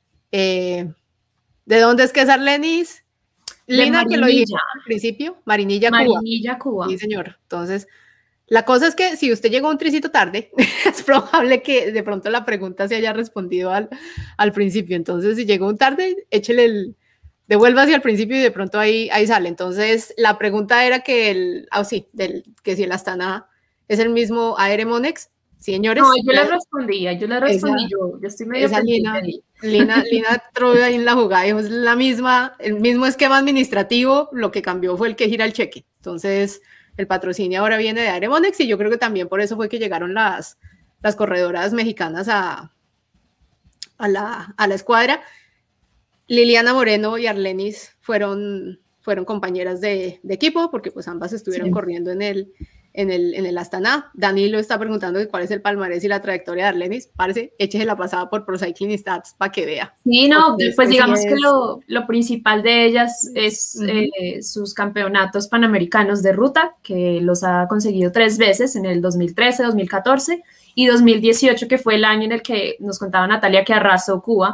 Eh, ¿De dónde es que es Arlenis? Lina, que lo dije al principio, Marinilla, Cuba. Marinilla, Cuba. Sí, señor. Entonces, la cosa es que si usted llegó un tricito tarde, es probable que de pronto la pregunta se haya respondido al, al principio. Entonces, si llegó un tarde, échele el, devuélvase al principio y de pronto ahí, ahí sale. Entonces, la pregunta era que el, ah, sí, del, que si el Astana es el mismo Aere Monex. Señores. No, yo le respondía, yo le respondí, esa, yo, yo estoy medio esa Lina, Lina, Lina entró ahí en la jugada, dijo, es la misma, el mismo esquema administrativo, lo que cambió fue el que gira el cheque. Entonces, el patrocinio ahora viene de Aere Monex y yo creo que también por eso fue que llegaron las, las corredoras mexicanas a, a, la, a la escuadra. Liliana Moreno y Arlenis fueron, fueron compañeras de, de equipo, porque pues ambas estuvieron sí. corriendo en el, en el, en el Astana. Danilo está preguntando cuál es el palmarés y la trayectoria de Arlenis. Parece, échese la pasada por Pro Cycling Stats para que vea. Sí, no, pues, pues digamos sí es... que lo, lo principal de ellas es uh-huh. eh, sus campeonatos panamericanos de ruta, que los ha conseguido tres veces, en el dos mil trece, dos mil catorce y dos mil dieciocho, que fue el año en el que nos contaba Natalia que arrasó Cuba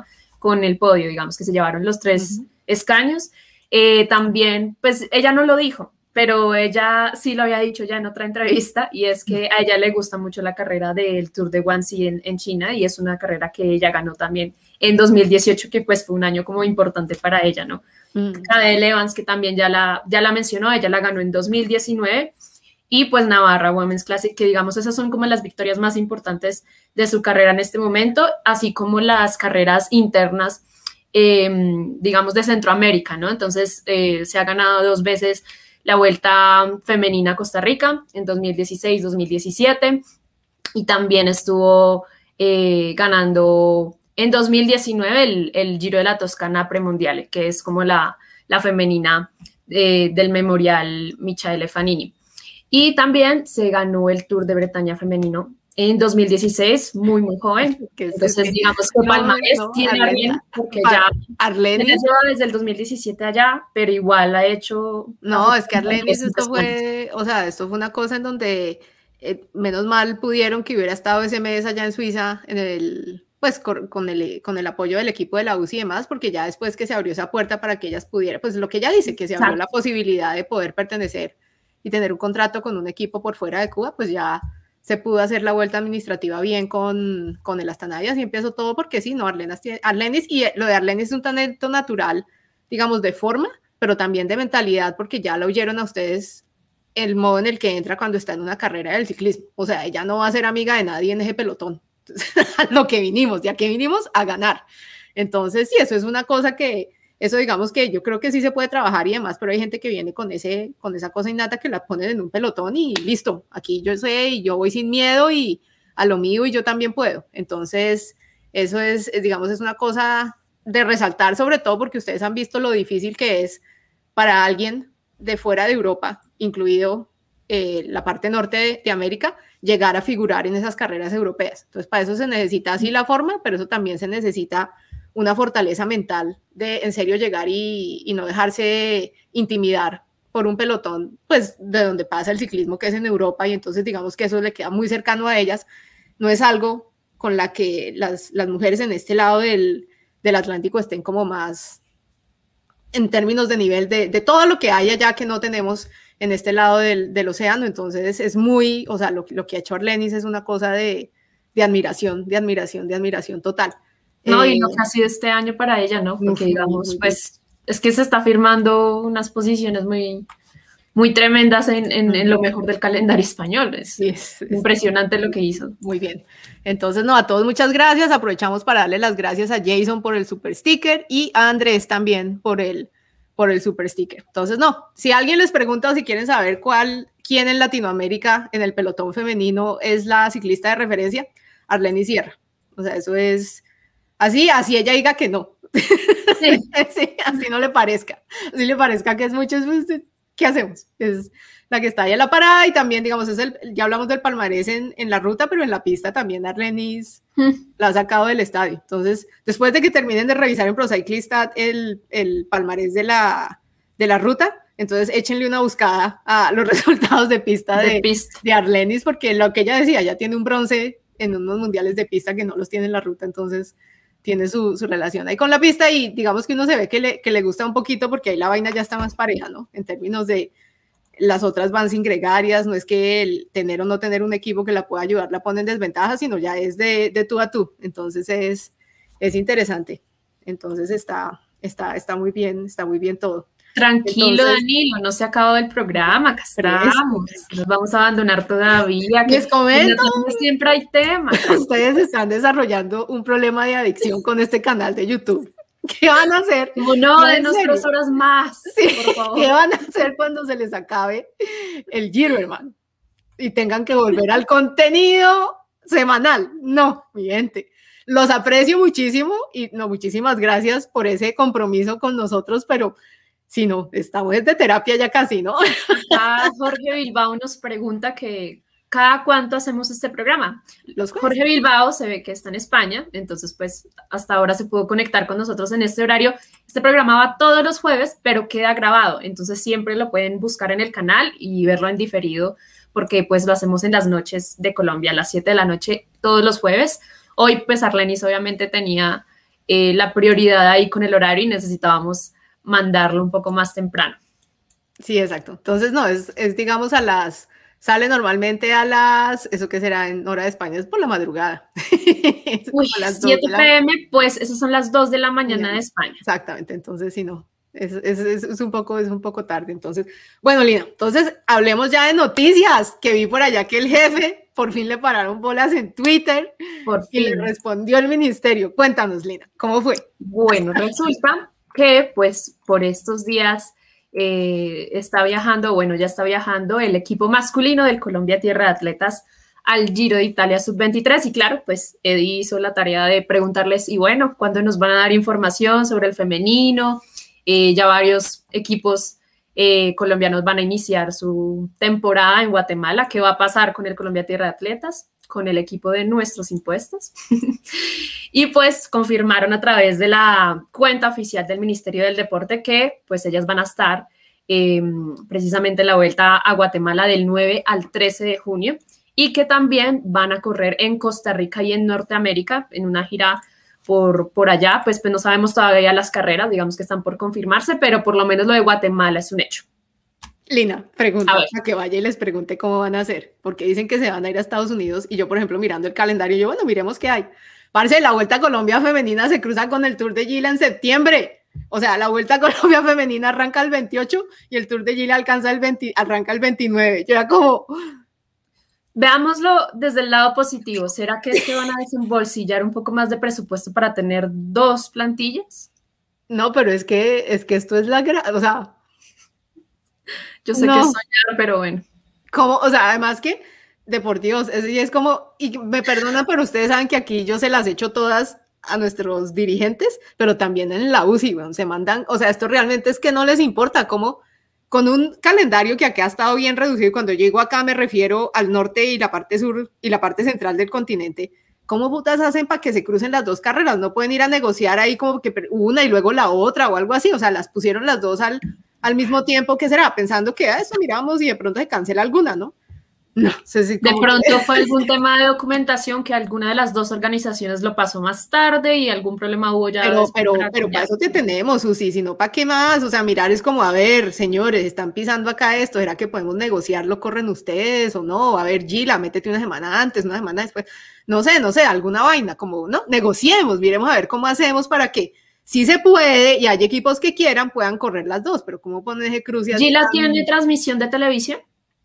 con el podio, digamos que se llevaron los tres uh-huh. escaños. Eh, también, pues ella no lo dijo, pero ella sí lo había dicho ya en otra entrevista, y es que a ella le gusta mucho la carrera del Tour de Guangxi en, en China, y es una carrera que ella ganó también en dos mil dieciocho, que pues fue un año como importante para ella, ¿no? Mm. Cadel Evans, que también ya la, ya la mencionó, ella la ganó en dos mil diecinueve, y pues Navarra Women's Classic, que digamos esas son como las victorias más importantes de su carrera en este momento, así como las carreras internas, eh, digamos de Centroamérica, ¿no? Entonces eh, se ha ganado dos veces la Vuelta Femenina a Costa Rica en dos mil dieciséis, dos mil diecisiete, y también estuvo eh, ganando en dos mil diecinueve el, el Giro de la Toscana Premondiale, que es como la, la femenina eh, del Memorial Michaele Fanini. Y también se ganó el Tour de Bretaña femenino en dos mil dieciséis, muy, muy joven. Entonces, es, digamos que no, Palmarés no, tiene Arlen, Arlen, porque ya Arlenis lleva desde el dos mil diecisiete allá, pero igual ha hecho... No, es que Arlenis, esto fue, o sea, esto fue una cosa en donde eh, menos mal pudieron que hubiera estado ese mes allá en Suiza, en el, pues con, con, el, con el apoyo del equipo de la U C I y demás, porque ya después que se abrió esa puerta para que ellas pudieran, pues lo que ella dice, que se abrió Exacto. la posibilidad de poder pertenecer y tener un contrato con un equipo por fuera de Cuba, pues ya se pudo hacer la vuelta administrativa bien con, con el Astana, y así empezó todo, porque sí, no, Arlenis, Arlenis, y lo de Arlenis es un talento natural, digamos, de forma, pero también de mentalidad, porque ya lo oyeron a ustedes el modo en el que entra cuando está en una carrera del ciclismo, o sea, ella no va a ser amiga de nadie en ese pelotón, lo que vinimos, ya que vinimos a ganar, entonces sí, eso es una cosa que, eso digamos que yo creo que sí se puede trabajar y demás, pero hay gente que viene con, ese, con esa cosa innata que la ponen en un pelotón y listo, aquí yo sé y yo voy sin miedo y a lo mío y yo también puedo. Entonces, eso es, digamos, es una cosa de resaltar, sobre todo porque ustedes han visto lo difícil que es para alguien de fuera de Europa, incluido eh, la parte norte de, de América, llegar a figurar en esas carreras europeas. Entonces, para eso se necesita así la forma, pero eso también se necesita una fortaleza mental de en serio llegar y, y no dejarse intimidar por un pelotón, pues de donde pasa el ciclismo, que es en Europa, y entonces digamos que eso le queda muy cercano a ellas, no es algo con la que las, las mujeres en este lado del, del Atlántico estén como más en términos de nivel de, de todo lo que hay allá que no tenemos en este lado del, del océano, entonces es muy, o sea, lo, lo que ha hecho Arlenis es una cosa de, de admiración, de admiración, de admiración total. No, y lo que ha sido este año para ella, ¿no? Porque, digamos, pues, es que se está firmando unas posiciones muy, muy tremendas en, en, en lo mejor del calendario español. Es, sí, es, es impresionante lo que hizo. Muy bien. Entonces, no, a todos muchas gracias. Aprovechamos para darle las gracias a Jason por el super sticker y a Andrés también por el, por el super sticker. Entonces, no, si alguien les pregunta o si quieren saber cuál, quién en Latinoamérica en el pelotón femenino es la ciclista de referencia, Arlenis Sierra. O sea, eso es... Así, así ella diga que no. Sí. Sí, así no le parezca. Así le parezca que es mucho, ¿qué hacemos? Es la que está ahí en la parada y también, digamos, es el, ya hablamos del palmarés en, en la ruta, pero en la pista también Arlenis mm. la ha sacado del estadio. Entonces, después de que terminen de revisar en Pro Cyclista el, el palmarés de la, de la ruta, entonces échenle una buscada a los resultados de pista de, de, pista. de Arlenis, porque lo que ella decía, ya tiene un bronce en unos mundiales de pista que no los tiene en la ruta, entonces tiene su, su relación ahí con la pista y digamos que uno se ve que le, que le gusta un poquito porque ahí la vaina ya está más pareja, ¿no? En términos de las otras van sin gregarias, no es que el tener o no tener un equipo que la pueda ayudar la pone en desventaja, sino ya es de, de tú a tú, entonces es, es interesante, entonces está, está, está muy bien, está muy bien todo. Tranquilo, entonces, Danilo, no se ha acabado el programa, castramos, nos vamos a abandonar todavía. Les comento, siempre hay temas. Ustedes están desarrollando un problema de adicción con este canal de YouTube. ¿Qué van a hacer? Uno de nuestras horas más, sí, por favor. ¿Qué van a hacer cuando se les acabe el Giro, hermano? Y tengan que volver al contenido semanal. No, mi gente. Los aprecio muchísimo y no, muchísimas gracias por ese compromiso con nosotros, pero si no, estamos de terapia ya casi, ¿no? Acá Jorge Bilbao nos pregunta que cada cuánto hacemos este programa. Los Jorge Bilbao se ve que está en España, entonces pues hasta ahora se pudo conectar con nosotros en este horario. Este programa va todos los jueves, pero queda grabado, entonces siempre lo pueden buscar en el canal y verlo en diferido, porque pues lo hacemos en las noches de Colombia, a las siete de la noche, todos los jueves. Hoy pues Arlenis obviamente tenía eh, la prioridad ahí con el horario y necesitábamos mandarlo un poco más temprano. Sí, exacto. Entonces, no, es, es digamos a las, sale normalmente a las, ¿eso qué será en hora de España? Es por la madrugada. Uy, siete pe eme, pues esas son las dos de la mañana, mañana de España. Exactamente, entonces sí, no, es, es, es, es, un poco, es un poco tarde. Entonces, bueno, Lina, entonces hablemos ya de noticias, que vi por allá que el jefe por fin le pararon bolas en Twitter por y fin le respondió el ministerio. Cuéntanos, Lina, ¿cómo fue? Bueno, resulta que pues por estos días eh, está viajando, bueno, ya está viajando el equipo masculino del Colombia Tierra de Atletas al Giro de Italia sub veintitrés y claro, pues Eddie hizo la tarea de preguntarles y bueno, ¿cuándo nos van a dar información sobre el femenino? Eh, ya varios equipos eh, colombianos van a iniciar su temporada en Guatemala. ¿Qué va a pasar con el Colombia Tierra de Atletas? Con el equipo de nuestros impuestos. Y pues confirmaron a través de la cuenta oficial del Ministerio del Deporte que pues ellas van a estar eh, precisamente en la vuelta a Guatemala del nueve al trece de junio y que también van a correr en Costa Rica y en Norteamérica en una gira por, por allá, pues, pues no sabemos todavía las carreras, digamos que están por confirmarse, pero por lo menos lo de Guatemala es un hecho. Lina, pregunta, a, a que vaya y les pregunte cómo van a hacer, porque dicen que se van a ir a Estados Unidos y yo, por ejemplo, mirando el calendario, yo, bueno, miremos qué hay. Parce, la Vuelta a Colombia Femenina se cruza con el Tour de Gila en septiembre. O sea, la Vuelta a Colombia Femenina arranca el veintiocho y el Tour de Gila alcanza el veinte, arranca el veintinueve. Yo era como... Veámoslo desde el lado positivo. ¿Será que es que van a desembolsillar un poco más de presupuesto para tener dos plantillas? No, pero es que, es que esto es la... O sea... Yo sé no. que es soñar, pero bueno. Como, o sea, además que... De por Dios, es, es como, y me perdonan, pero ustedes saben que aquí yo se las echo todas a nuestros dirigentes, pero también en la U C I, bueno, se mandan, o sea, esto realmente es que no les importa, como con un calendario que acá ha estado bien reducido, y cuando llego acá me refiero al norte y la parte sur y la parte central del continente, ¿cómo putas hacen para que se crucen las dos carreras? No pueden ir a negociar ahí como que una y luego la otra o algo así, o sea, las pusieron las dos al, al mismo tiempo, ¿qué será? Pensando que a eso miramos y de pronto se cancela alguna, ¿no? No sé si de pronto que... fue algún tema de documentación que alguna de las dos organizaciones lo pasó más tarde y algún problema hubo ya. Pero, pero, para, pero para eso te tenemos, Susi, si no, ¿para qué más? O sea, mirar es como, a ver, señores, están pisando acá esto, ¿será que podemos negociarlo? ¿Corren ustedes o no? A ver, Gila, métete una semana antes, una semana después. No sé, no sé, alguna vaina, como, no, negociemos, miremos a ver cómo hacemos para que sí se puede y hay equipos que quieran, puedan correr las dos, pero ¿cómo pones ese cruce? ¿Gila tiene transmisión de televisión?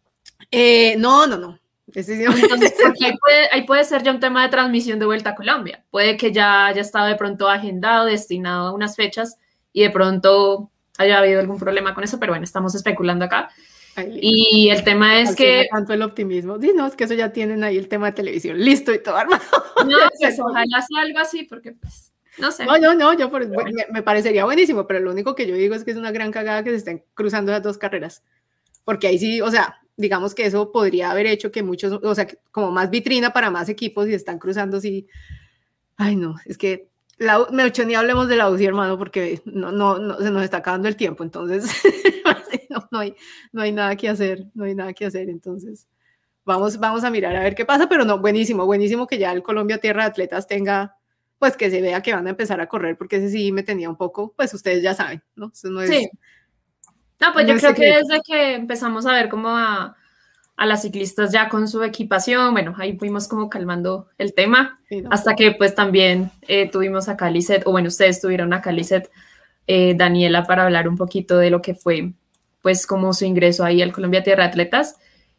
Eh, no, no, no. Entonces, porque ahí, puede, ahí puede ser ya un tema de transmisión de Vuelta a Colombia. Puede que ya haya estado de pronto agendado, destinado a unas fechas y de pronto haya habido algún problema con eso, pero bueno, estamos especulando acá. Ay, y el tema es que... tanto el optimismo. Sí, no, es que eso ya tienen ahí el tema de televisión listo y todo armado. No, pues ojalá sea algo así, porque pues, no sé. No, no, no, yo por, bueno. me, me parecería buenísimo, pero lo único que yo digo es que es una gran cagada que se estén cruzando las dos carreras. Porque ahí sí, o sea... digamos que eso podría haber hecho que muchos, o sea, como más vitrina para más equipos y están cruzando así. Ay, no, es que la, me ocho ni hablemos de la U C I, hermano, porque no, no, no, se nos está acabando el tiempo, entonces no, no, hay, no hay nada que hacer, no hay nada que hacer, entonces vamos, vamos a mirar a ver qué pasa, pero no, buenísimo, buenísimo que ya el Colombia Tierra de Atletas tenga, pues que se vea que van a empezar a correr, porque ese sí me tenía un poco, pues ustedes ya saben, ¿no? Eso no es... Sí. No, pues no yo creo secreto. Que desde que empezamos a ver como a, a las ciclistas ya con su equipación, bueno, ahí fuimos como calmando el tema, sí, no, hasta que pues también eh, tuvimos a Calicet, o bueno, ustedes tuvieron a Calicet, eh, Daniela, para hablar un poquito de lo que fue, pues como su ingreso ahí al Colombia Tierra de Atletas,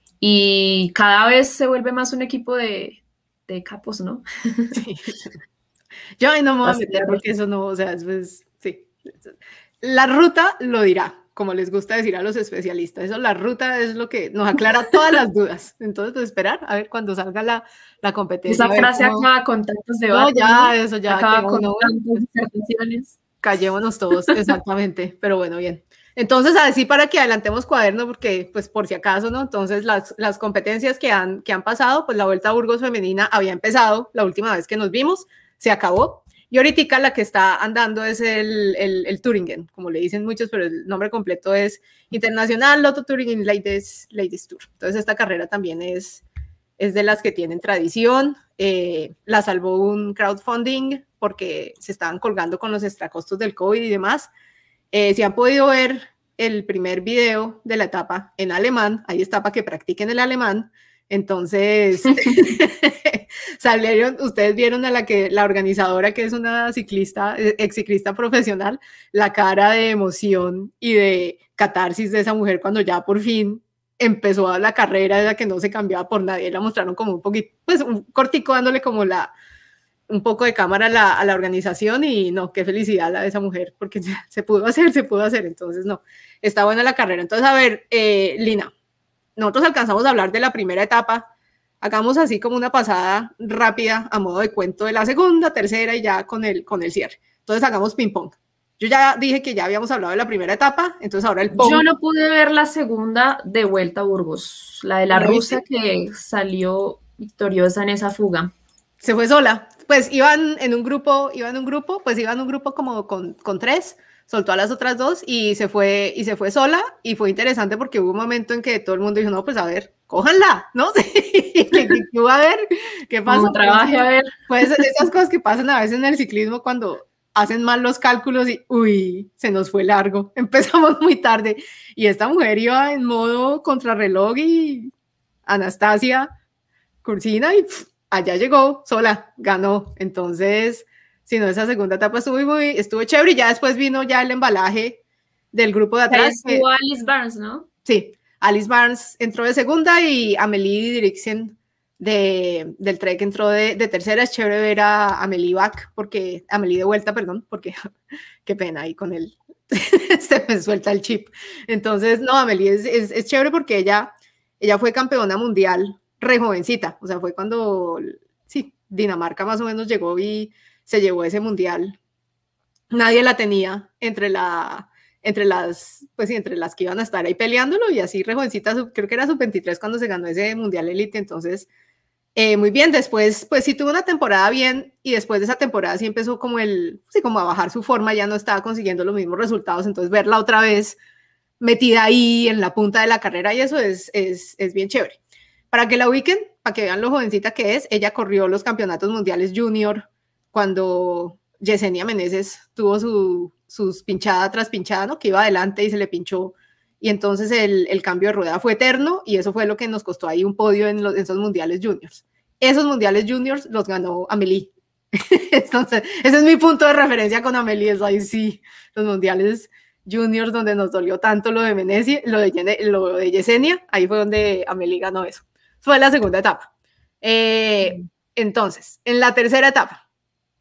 y cada vez se vuelve más un equipo de, de capos, ¿no? Sí. Yo ahí no me voy a meter porque eso no, o sea, es, pues, sí, la ruta lo dirá. Como les gusta decir a los especialistas, eso la ruta es lo que nos aclara todas las dudas. Entonces, pues esperar a ver cuando salga la, la competencia. Esa frase cómo... acaba con tantos debates. No, ya, eso ya. Acaba con no, tantas disertaciones. Callémonos todos, exactamente. Pero bueno, bien. Entonces, así para que adelantemos cuaderno, porque pues por si acaso, ¿no? Entonces, las, las competencias que han, que han pasado, pues la Vuelta a Burgos femenina había empezado la última vez que nos vimos, se acabó. Y ahorita la que está andando es el, el, el Thüringen, como le dicen muchos, pero el nombre completo es Internacional Lotto Thüringen Ladies, Ladies Tour. Entonces esta carrera también es, es de las que tienen tradición. Eh, la salvó un crowdfunding porque se estaban colgando con los extracostos del COVID y demás. Eh, si han podido ver el primer video de la etapa en alemán, ahí está para que practiquen el alemán. Entonces, salieron, ustedes vieron a la que la organizadora, que es una ciclista, ex ciclista profesional, la cara de emoción y de catarsis de esa mujer cuando ya por fin empezó a la carrera, de la que no se cambiaba por nadie. La mostraron como un poquito, pues un cortico dándole como la, un poco de cámara a la, a la organización, y no, qué felicidad la de esa mujer, porque se pudo hacer, se pudo hacer. Entonces, no, está buena la carrera. Entonces, a ver, eh, Lina, nosotros alcanzamos a hablar de la primera etapa, hagamos así como una pasada rápida a modo de cuento de la segunda, tercera y ya con el, con el cierre. Entonces hagamos ping pong. Yo ya dije que ya habíamos hablado de la primera etapa, entonces ahora el pong. Yo no pude ver la segunda de vuelta a Burgos, la de la rusa que salió victoriosa en esa fuga. Se fue sola, pues iban en un grupo, iban en un grupo, pues iban en un grupo como con, con tres, soltó a las otras dos y se fue y se fue sola, y fue interesante porque hubo un momento en que todo el mundo dijo, no, pues a ver, cójanla, ¿no? ¿Qué, qué va a ver? ¿Qué pasa? Como trabaje, a ver. Pues esas cosas que pasan a veces en el ciclismo cuando hacen mal los cálculos y, uy, se nos fue largo, empezamos muy tarde, y esta mujer iba en modo contrarreloj y Anastasia Cursina y pff, allá llegó sola, ganó. Entonces, si no, esa segunda etapa estuvo muy, estuvo chévere, y ya después vino ya el embalaje del grupo de atrás. Estuvo que, Alice Barnes, ¿no? Sí, Alice Barnes entró de segunda y Amelie Diriksen de, del Trek entró de, de tercera. Es chévere ver a Amelie back, porque, Amelie de vuelta, perdón, porque qué pena ahí con él, se me suelta el chip. Entonces, no, Amelie es, es, es chévere porque ella, ella fue campeona mundial re jovencita, o sea, fue cuando, sí, Dinamarca más o menos llegó y se llevó ese mundial. Nadie la tenía entre la, entre las, pues sí, entre las que iban a estar ahí peleándolo, y así re jovencita, creo que era sub veintitrés cuando se ganó ese mundial elite. Entonces, eh, muy bien. Después, pues sí tuvo una temporada bien, y después de esa temporada sí empezó como el, sí, como a bajar su forma, ya no estaba consiguiendo los mismos resultados. Entonces, verla otra vez metida ahí en la punta de la carrera, y eso es, es, es bien chévere. Para que la ubiquen, para que vean lo jovencita que es, ella corrió los campeonatos mundiales junior cuando Yesenia Meneses tuvo su, sus pinchada tras pinchada, ¿no? Que iba adelante y se le pinchó, y entonces el, el cambio de rueda fue eterno, y eso fue lo que nos costó ahí un podio en, los, en esos mundiales juniors. Esos mundiales juniors los ganó Amelie. Entonces, ese es mi punto de referencia con Amelie, es ahí sí, los mundiales juniors donde nos dolió tanto lo de Menezes, lo de, lo de Yesenia, ahí fue donde Amelie ganó eso. Fue la segunda etapa. Eh, entonces, en la tercera etapa.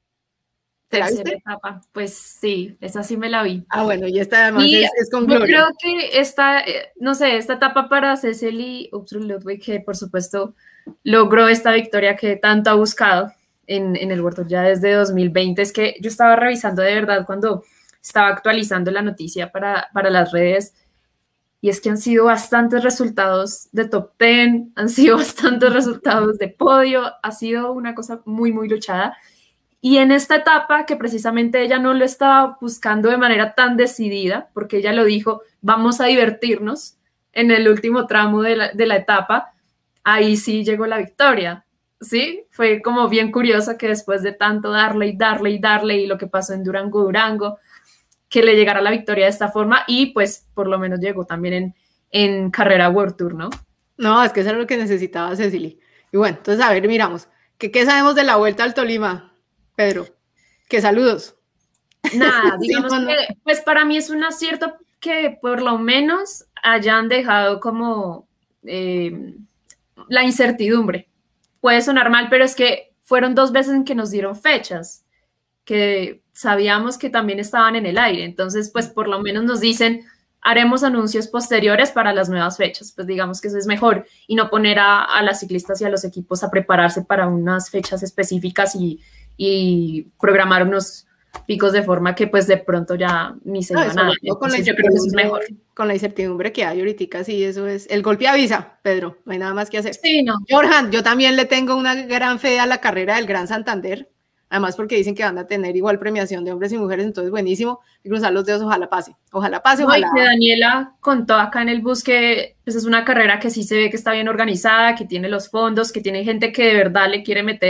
¿Te la viste? Etapa, pues sí, esa sí me la vi. Ah, bueno, y esta además y es, es con yo Gloria. Creo que esta, no sé, esta etapa para Cecily Uxtrup-Ludwig, que por supuesto logró esta victoria que tanto ha buscado en, en el World Tour ya desde dos mil veinte. Es que yo estaba revisando de verdad cuando estaba actualizando la noticia para, para las redes, y es que han sido bastantes resultados de top diez, han sido bastantes resultados de podio, ha sido una cosa muy, muy luchada. Y en esta etapa, que precisamente ella no lo estaba buscando de manera tan decidida, porque ella lo dijo, vamos a divertirnos en el último tramo de la, de la etapa, ahí sí llegó la victoria, ¿sí? Fue como bien curioso que después de tanto darle y darle y darle, y lo que pasó en Durango, Durango, que le llegara la victoria de esta forma, y pues por lo menos llegó también en, en carrera World Tour, ¿no? No, es que eso era lo que necesitaba Cecily. Y bueno, entonces a ver, miramos, ¿qué, qué sabemos de la Vuelta al Tolima, Pedro? ¿Qué saludos? Nada, digamos sí, que, pues para mí es un acierto que por lo menos hayan dejado como eh, la incertidumbre. Puede sonar mal, pero es que fueron dos veces en que nos dieron fechas, que sabíamos que también estaban en el aire. Entonces, pues por lo menos nos dicen, haremos anuncios posteriores para las nuevas fechas. Pues digamos que eso es mejor, y no poner a, a las ciclistas y a los equipos a prepararse para unas fechas específicas y, y programar unos picos de forma que pues de pronto ya ni se van a dar. Entonces, yo creo que eso es mejor. Con la incertidumbre que hay ahorita, sí, eso es, el golpe avisa, Pedro, no hay nada más que hacer. Sí, no. Jorjan, yo también le tengo una gran fe a la carrera del Gran Santander, además porque dicen que van a tener igual premiación de hombres y mujeres, entonces buenísimo, y cruzar los dedos, ojalá pase, ojalá pase, ojalá. No, y que Daniela contó acá en el bus que pues, es una carrera que sí se ve que está bien organizada, que tiene los fondos, que tiene gente que de verdad le quiere meter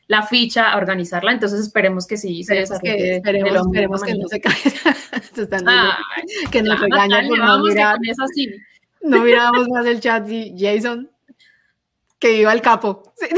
la ficha a organizarla, entonces esperemos que sí se Esperemos desarrolle. que, esperemos, de lo esperemos que manera. no se caiga. Ah, que nos ya, regaña Natalia, por no vamos, que mirar. con eso sí. No mirábamos más el chat y Jason, que viva el capo. Sí.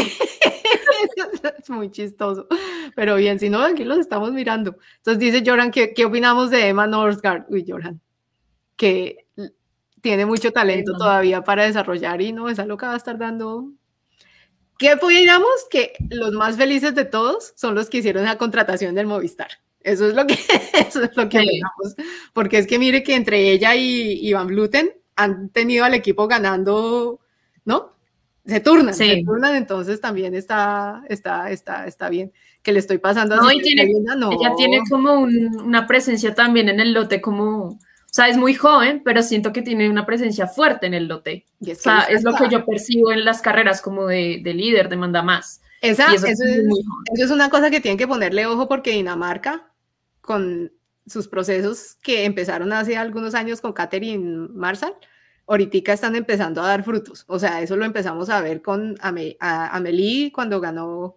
Es muy chistoso. Pero bien, si no, aquí los estamos mirando. Entonces dice Joran, ¿qué, qué opinamos de Emma Norsgaard? Uy, Joran, que tiene mucho talento Emma. todavía para desarrollar y no, esa loca va a estar dando... ¿Qué opinamos? Que los más felices de todos son los que hicieron la contratación del Movistar. Eso es lo que, eso es lo que Sí. opinamos. Porque es que mire que entre ella y, y Van Vleuten han tenido al equipo ganando, ¿no? Se turnan, Sí. se turnan, entonces también está, está, está, está bien. Que le estoy pasando No, así. y tiene, linda, no. ella tiene como un- una presencia también en el lote, como, o sea, es muy joven, pero siento que tiene una presencia fuerte en el lote. Y es O sea, que es lo está- que yo percibo en las carreras como de, de líder, de manda más. Esa, Y eso eso, es es, muy joven. eso es una cosa que tienen que ponerle ojo porque Dinamarca, con sus procesos que empezaron hace algunos años con Catherine Marsal, ahorita están empezando a dar frutos. O sea, eso lo empezamos a ver con Ame, a, Amelie cuando ganó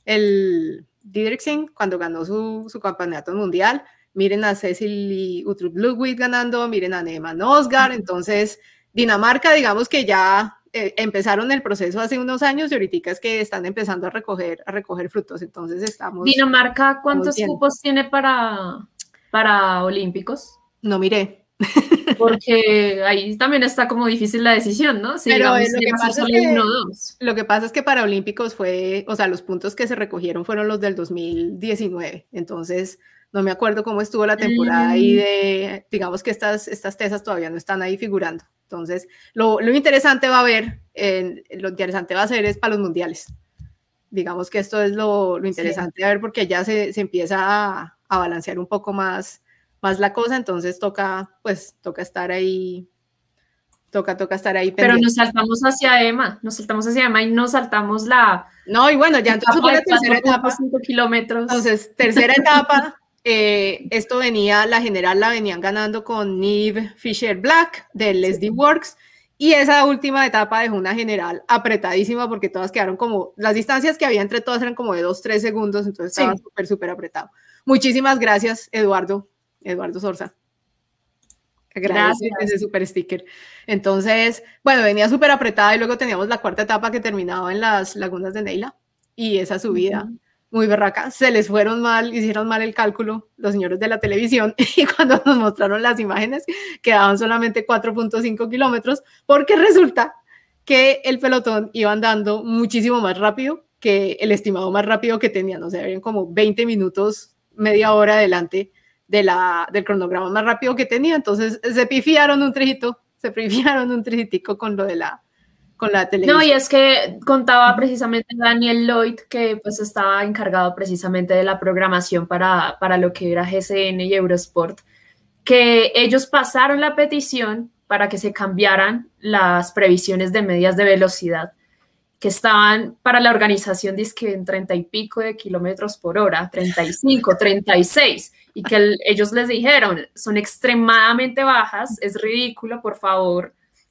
el Didriksen, cuando ganó su, su campeonato mundial. Miren a Cecily Uttrup Ludwig ganando, miren a Emma Norsgaard. Entonces, Dinamarca, digamos que ya eh, empezaron el proceso hace unos años y ahorita es que están empezando a recoger, a recoger frutos. Entonces, estamos... Dinamarca, ¿cuántos bien. cupos tiene para, para Olímpicos? No miré. Porque ahí también está como difícil la decisión, ¿no? Si Pero digamos, lo, que pasa es solo que, uno o dos. lo que pasa es que para Olímpicos fue, o sea, los puntos que se recogieron fueron los del dos mil diecinueve. Entonces, no me acuerdo cómo estuvo la temporada ahí Mm. de, digamos que estas, estas tesas todavía no están ahí figurando. Entonces, lo, lo interesante va a ver, eh, lo interesante va a ser es para los mundiales. Digamos que esto es lo, lo interesante Sí. a ver porque ya se, se empieza a, a balancear un poco más, más la cosa, entonces toca, pues, toca estar ahí, toca, toca estar ahí Pero pendiente. nos saltamos hacia Emma, nos saltamos hacia Emma y nos saltamos la... No, y bueno, ya entonces fue la tercera etapa. cinco kilómetros. Entonces, tercera etapa, eh, esto venía, la general la venían ganando con Niamh Fisher Black del S D Works, y esa última etapa dejó una general apretadísima porque todas quedaron como, las distancias que había entre todas eran como de dos, tres segundos, entonces estaba Sí. súper, súper apretado. Muchísimas gracias, Eduardo, Eduardo Sorza. Gracias. Ese super sticker. Entonces, bueno, venía súper apretada y luego teníamos la cuarta etapa que terminaba en las lagunas de Neila y esa subida uh-huh. muy berraca. Se les fueron mal, hicieron mal el cálculo los señores de la televisión y cuando nos mostraron las imágenes quedaban solamente cuatro punto cinco kilómetros porque resulta que el pelotón iba andando muchísimo más rápido que el estimado más rápido que tenían. O sea, habían como veinte minutos, media hora adelante de la, del cronograma más rápido que tenía, entonces se pifiaron un trejito, se pifiaron un trejitico con lo de la, con la televisión. No, y es que contaba precisamente Daniel Lloyd, que pues estaba encargado precisamente de la programación para, para lo que era G C N y Eurosport, que ellos pasaron la petición para que se cambiaran las previsiones de medias de velocidad, que estaban para la organización, dizque en treinta y pico de kilómetros por hora, treinta y cinco, treinta y seis, y que el, ellos les dijeron, son extremadamente bajas, es ridículo, por favor,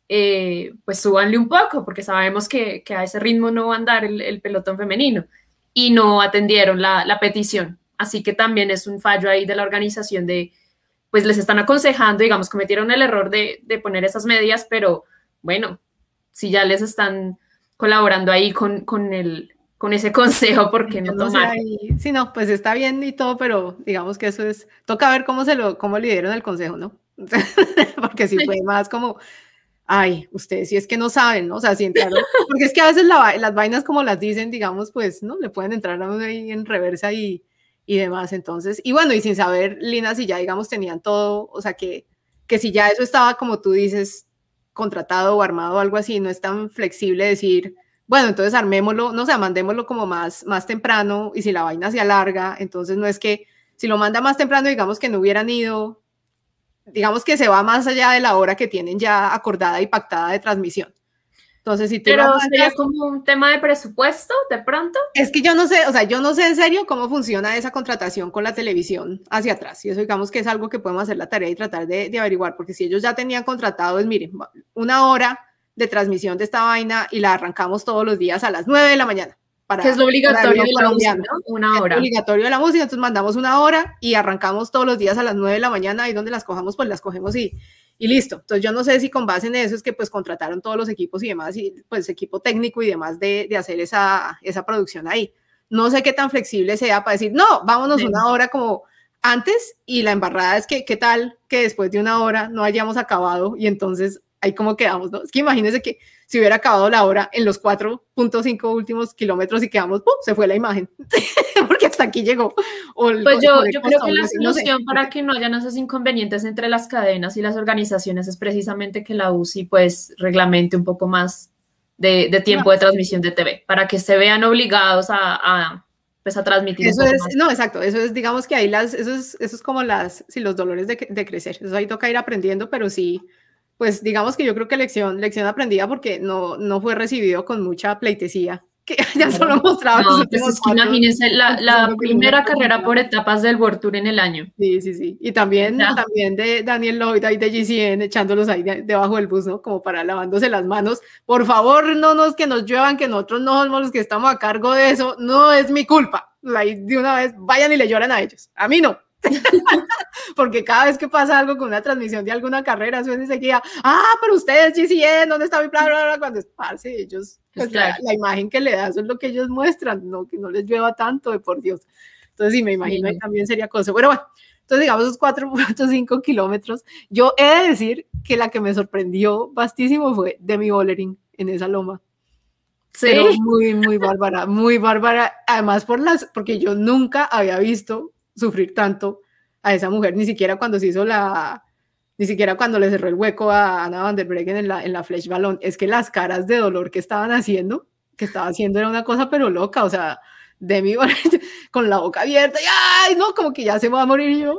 eh, pues súbanle un poco, porque sabemos que, que a ese ritmo no va a andar el, el pelotón femenino, y no atendieron la, la petición, así que también es un fallo ahí de la organización de, pues les están aconsejando, digamos, cometieron el error de, de poner esas medias, pero bueno, si ya les están colaborando ahí con, con, el, con ese consejo, porque no, no tomar. Sí, no, pues está bien y todo, pero digamos que eso es, toca ver cómo se lo, cómo le dieron el consejo, ¿no? Porque si fue más como, ay, ustedes si es que no saben, ¿no? O sea, si entraron, porque es que a veces la, las vainas como las dicen, digamos, pues, ¿no? Le pueden entrar ahí en reversa y, y demás, entonces, y bueno, y sin saber, Lina, si ya, digamos, tenían todo, o sea, que, que si ya eso estaba, como tú dices, contratado o armado o algo así, no es tan flexible decir, bueno, entonces armémoslo, no sé, mandémoslo como más, más temprano y si la vaina se alarga, entonces no es que si lo manda más temprano, digamos que no hubieran ido, digamos que se va más allá de la hora que tienen ya acordada y pactada de transmisión. Entonces, si tú Pero mandas, sería como un tema de presupuesto, de pronto. Es que yo no sé, o sea, yo no sé en serio cómo funciona esa contratación con la televisión hacia atrás. Y eso digamos que es algo que podemos hacer la tarea y tratar de, de averiguar, porque si ellos ya tenían contratado, es miren, una hora de transmisión de esta vaina y la arrancamos todos los días a las nueve de la mañana. para, que es lo obligatorio de la música, ¿no? Una hora. Es obligatorio de la música, entonces mandamos una hora y arrancamos todos los días a las nueve de la mañana, ahí donde las cojamos, pues las cogemos y, y listo. Entonces yo no sé si con base en eso es que pues contrataron todos los equipos y demás, y pues equipo técnico y demás de, de hacer esa, esa producción ahí. No sé qué tan flexible sea para decir, no, vámonos sí. una hora como antes, y la embarrada es que, ¿qué tal que después de una hora no hayamos acabado y entonces ahí como quedamos, ¿no? Es que imagínense que si hubiera acabado la hora en los cuatro punto cinco últimos kilómetros y quedamos, ¡pum!, se fue la imagen, porque hasta aquí llegó. O el, pues yo, yo creo que la solución no sé. para que no hayan esos inconvenientes entre las cadenas y las organizaciones es precisamente que la U C I pues reglamente un poco más de, de tiempo no. de transmisión de T V, para que se vean obligados a, a, pues a transmitir. Eso es, más. No, exacto, eso es, digamos que ahí las, eso es, eso es como las, sí, los dolores de, de crecer, eso ahí toca ir aprendiendo, pero sí, pues digamos que yo creo que lección, lección aprendida porque no, no fue recibido con mucha pleitesía, que ya no, solo mostraba. No, pues es que imagínense la, la primera carrera por etapas del World Tour en el año. Sí, sí, sí. Y también, también de Daniel Lloyd y de G C N echándolos ahí de, debajo del bus, ¿no? Como para lavándose las manos. Por favor, no nos que nos lluevan, que nosotros no somos los que estamos a cargo de eso. No es mi culpa. Ahí de una vez vayan y le lloran a ellos. A mí no. Porque cada vez que pasa algo con una transmisión de alguna carrera, suena enseguida, ah, pero ustedes G C N, ¿dónde está mi bla, bla, bla? Cuando es parce, ellos, pues claro. la, la imagen que le da, eso es lo que ellos muestran, no que no les llueva tanto, de por Dios. Entonces sí, me imagino, sí. ahí también sería cosa. Bueno, bueno, entonces digamos esos cuatro punto cinco kilómetros, yo he de decir que la que me sorprendió bastísimo fue Demi Vollering en esa loma. Sí. Pero muy, muy bárbara, muy bárbara, además por las, porque yo nunca había visto sufrir tanto a esa mujer, ni siquiera cuando se hizo la, ni siquiera cuando le cerró el hueco a Anna van der Breggen en la, en la Flesh Ballon, es que las caras de dolor que estaban haciendo, que estaba haciendo era una cosa pero loca, o sea, Demi con la boca abierta, y ay, no, como que ya se va a morir yo.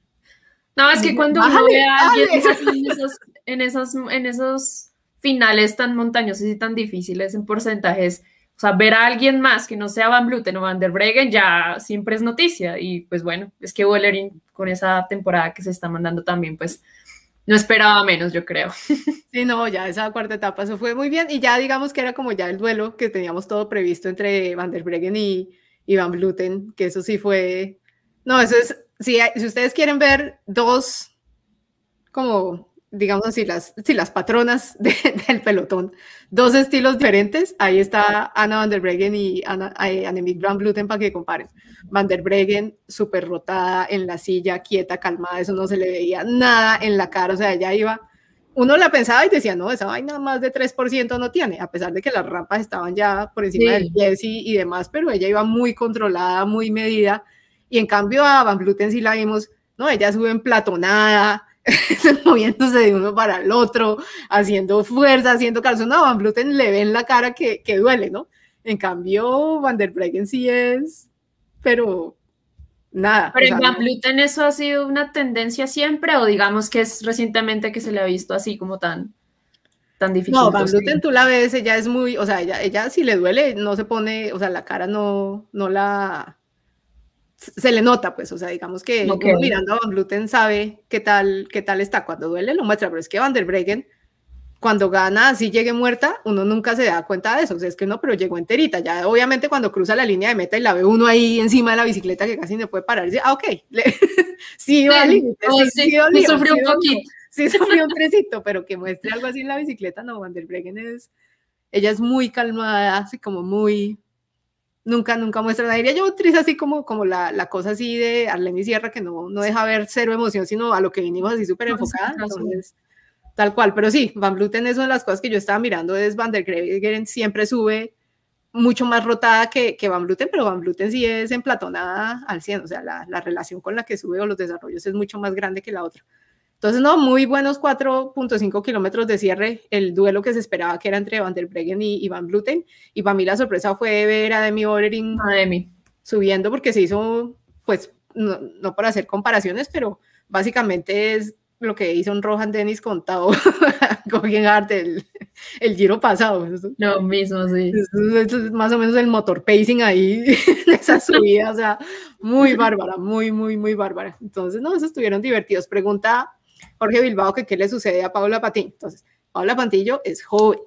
No, es que cuando bájale, uno ve a alguien en esos, en, esos, en esos finales tan montañosos y tan difíciles en porcentajes, o sea, ver a alguien más que no sea Van Vleuten o Van der Breggen ya siempre es noticia. Y pues bueno, es que Vollering con esa temporada que se está mandando también, pues no esperaba menos, yo creo. Sí, no, ya esa cuarta etapa, eso fue muy bien. Y ya digamos que era como ya el duelo que teníamos todo previsto entre Van der Breggen y, y Van Vleuten, que eso sí fue... No, eso es... Si, si ustedes quieren ver dos, como... digamos así, las, sí, las patronas de, del pelotón, dos estilos diferentes, ahí está Anna van der Breggen y Anna, eh, Annemiek van Vleuten para que comparen. Van der Breggen súper rotada en la silla, quieta, calmada, eso no se le veía nada en la cara, o sea, ella iba, uno la pensaba y decía, no, esa vaina más de tres por ciento no tiene, a pesar de que las rampas estaban ya por encima sí. del pie y, y demás, pero ella iba muy controlada, muy medida, y en cambio a Van Vleuten sí la vimos, no, ella sube emplatonada, moviéndose de uno para el otro, haciendo fuerza, haciendo calzón. No, Van Vleuten le ve en la cara que, que duele, ¿no? En cambio, Van der Breggen sí es, pero nada. Pero en Van Vleuten eso ha sido una tendencia siempre, o digamos que es recientemente que se le ha visto así como tan, tan difícil. No, Van Vleuten tú la ves, ella es muy, o sea, ella, ella si le duele, no se pone, o sea, la cara no, no la... se le nota, pues, o sea, digamos que okay. uno mirando a Van Vleuten sabe qué tal, qué tal está, cuando duele lo muestra, pero es que Van der Breggen, cuando gana así llegue muerta, uno nunca se da cuenta de eso, o sea, es que no, pero llegó enterita, ya obviamente cuando cruza la línea de meta y la ve uno ahí encima de la bicicleta que casi no puede parar, y dice, ah, ok, le, sí, va al límite, sí, sí, sí, sí, sufrió un poquito. Sí, sufrió un trecito, pero que muestre algo así en la bicicleta, no, Van der Breggen es, ella es muy calmada, así como muy... Nunca, nunca muestra nada. Diría yo utiliza así como, como la, la cosa así de Arlene Sierra, que no, no deja ver cero emoción, sino a lo que vinimos así súper enfocada. Entonces, tal cual. Pero sí, Van Vleuten es una de las cosas que yo estaba mirando, es Van der Breggen siempre sube mucho más rotada que, que Van Vleuten, pero Van Vleuten sí es emplatonada al cien, o sea, la, la relación con la que sube o los desarrollos es mucho más grande que la otra. Entonces, no, muy buenos cuatro punto cinco kilómetros de cierre, el duelo que se esperaba que era entre Van der Breggen y, y Van Vleuten, y para mí la sorpresa fue ver a Demi Vollering a Demi. subiendo, porque se hizo, pues, no, no por hacer comparaciones, pero básicamente es lo que hizo un Rohan Dennis con Tao Geoghegan el, el giro pasado. Lo mismo, sí. Eso, eso es más o menos el motor pacing ahí, de esa subida, o sea, muy bárbara, muy, muy, muy bárbara. Entonces, no, esos estuvieron divertidos. Pregunta Jorge Bilbao que qué le sucede a Paula Patiño. Entonces, Paula Patiño es joven.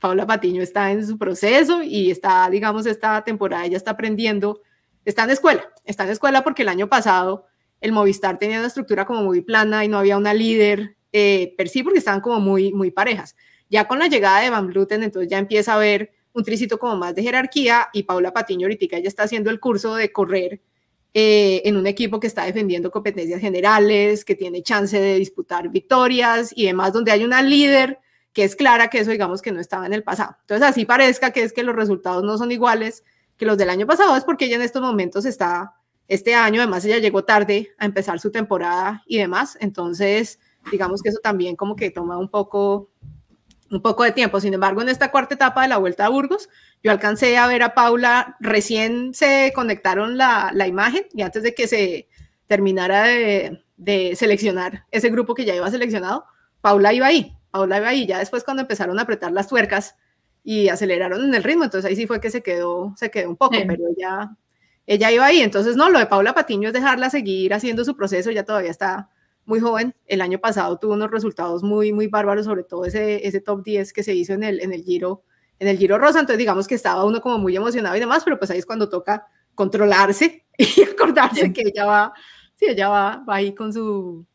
Paula Patiño está en su proceso y está, digamos, esta temporada ella está aprendiendo, está en escuela, está en escuela porque el año pasado el Movistar tenía una estructura como muy plana y no había una líder eh, per sí porque estaban como muy, muy parejas. Ya con la llegada de Van Vleuten, entonces ya empieza a haber un tricito como más de jerarquía y Paula Patiño ahorita ya está haciendo el curso de correr eh, en un equipo que está defendiendo competencias generales, que tiene chance de disputar victorias y demás, donde hay una líder que es clara, que eso digamos que no estaba en el pasado. Entonces así parezca que es que los resultados no son iguales que los del año pasado, es porque ella en estos momentos está, este año, además ella llegó tarde a empezar su temporada y demás, entonces digamos que eso también como que toma un poco... un poco de tiempo. Sin embargo, en esta cuarta etapa de la Vuelta a Burgos, yo alcancé a ver a Paula, recién se conectaron la, la imagen y antes de que se terminara de, de seleccionar ese grupo que ya iba seleccionado, Paula iba ahí, Paula iba ahí, ya después cuando empezaron a apretar las tuercas y aceleraron en el ritmo, entonces ahí sí fue que se quedó, se quedó un poco, sí. Pero ella, ella iba ahí, entonces no, lo de Paula Patiño es dejarla seguir haciendo su proceso, ya todavía está muy joven, el año pasado tuvo unos resultados muy, muy bárbaros, sobre todo ese, ese top diez que se hizo en el, en el Giro, en el Giro Rosa, entonces digamos que estaba uno como muy emocionado y demás, pero pues ahí es cuando toca controlarse y acordarse sí. que ella va, sí, ella va, va ahí con su...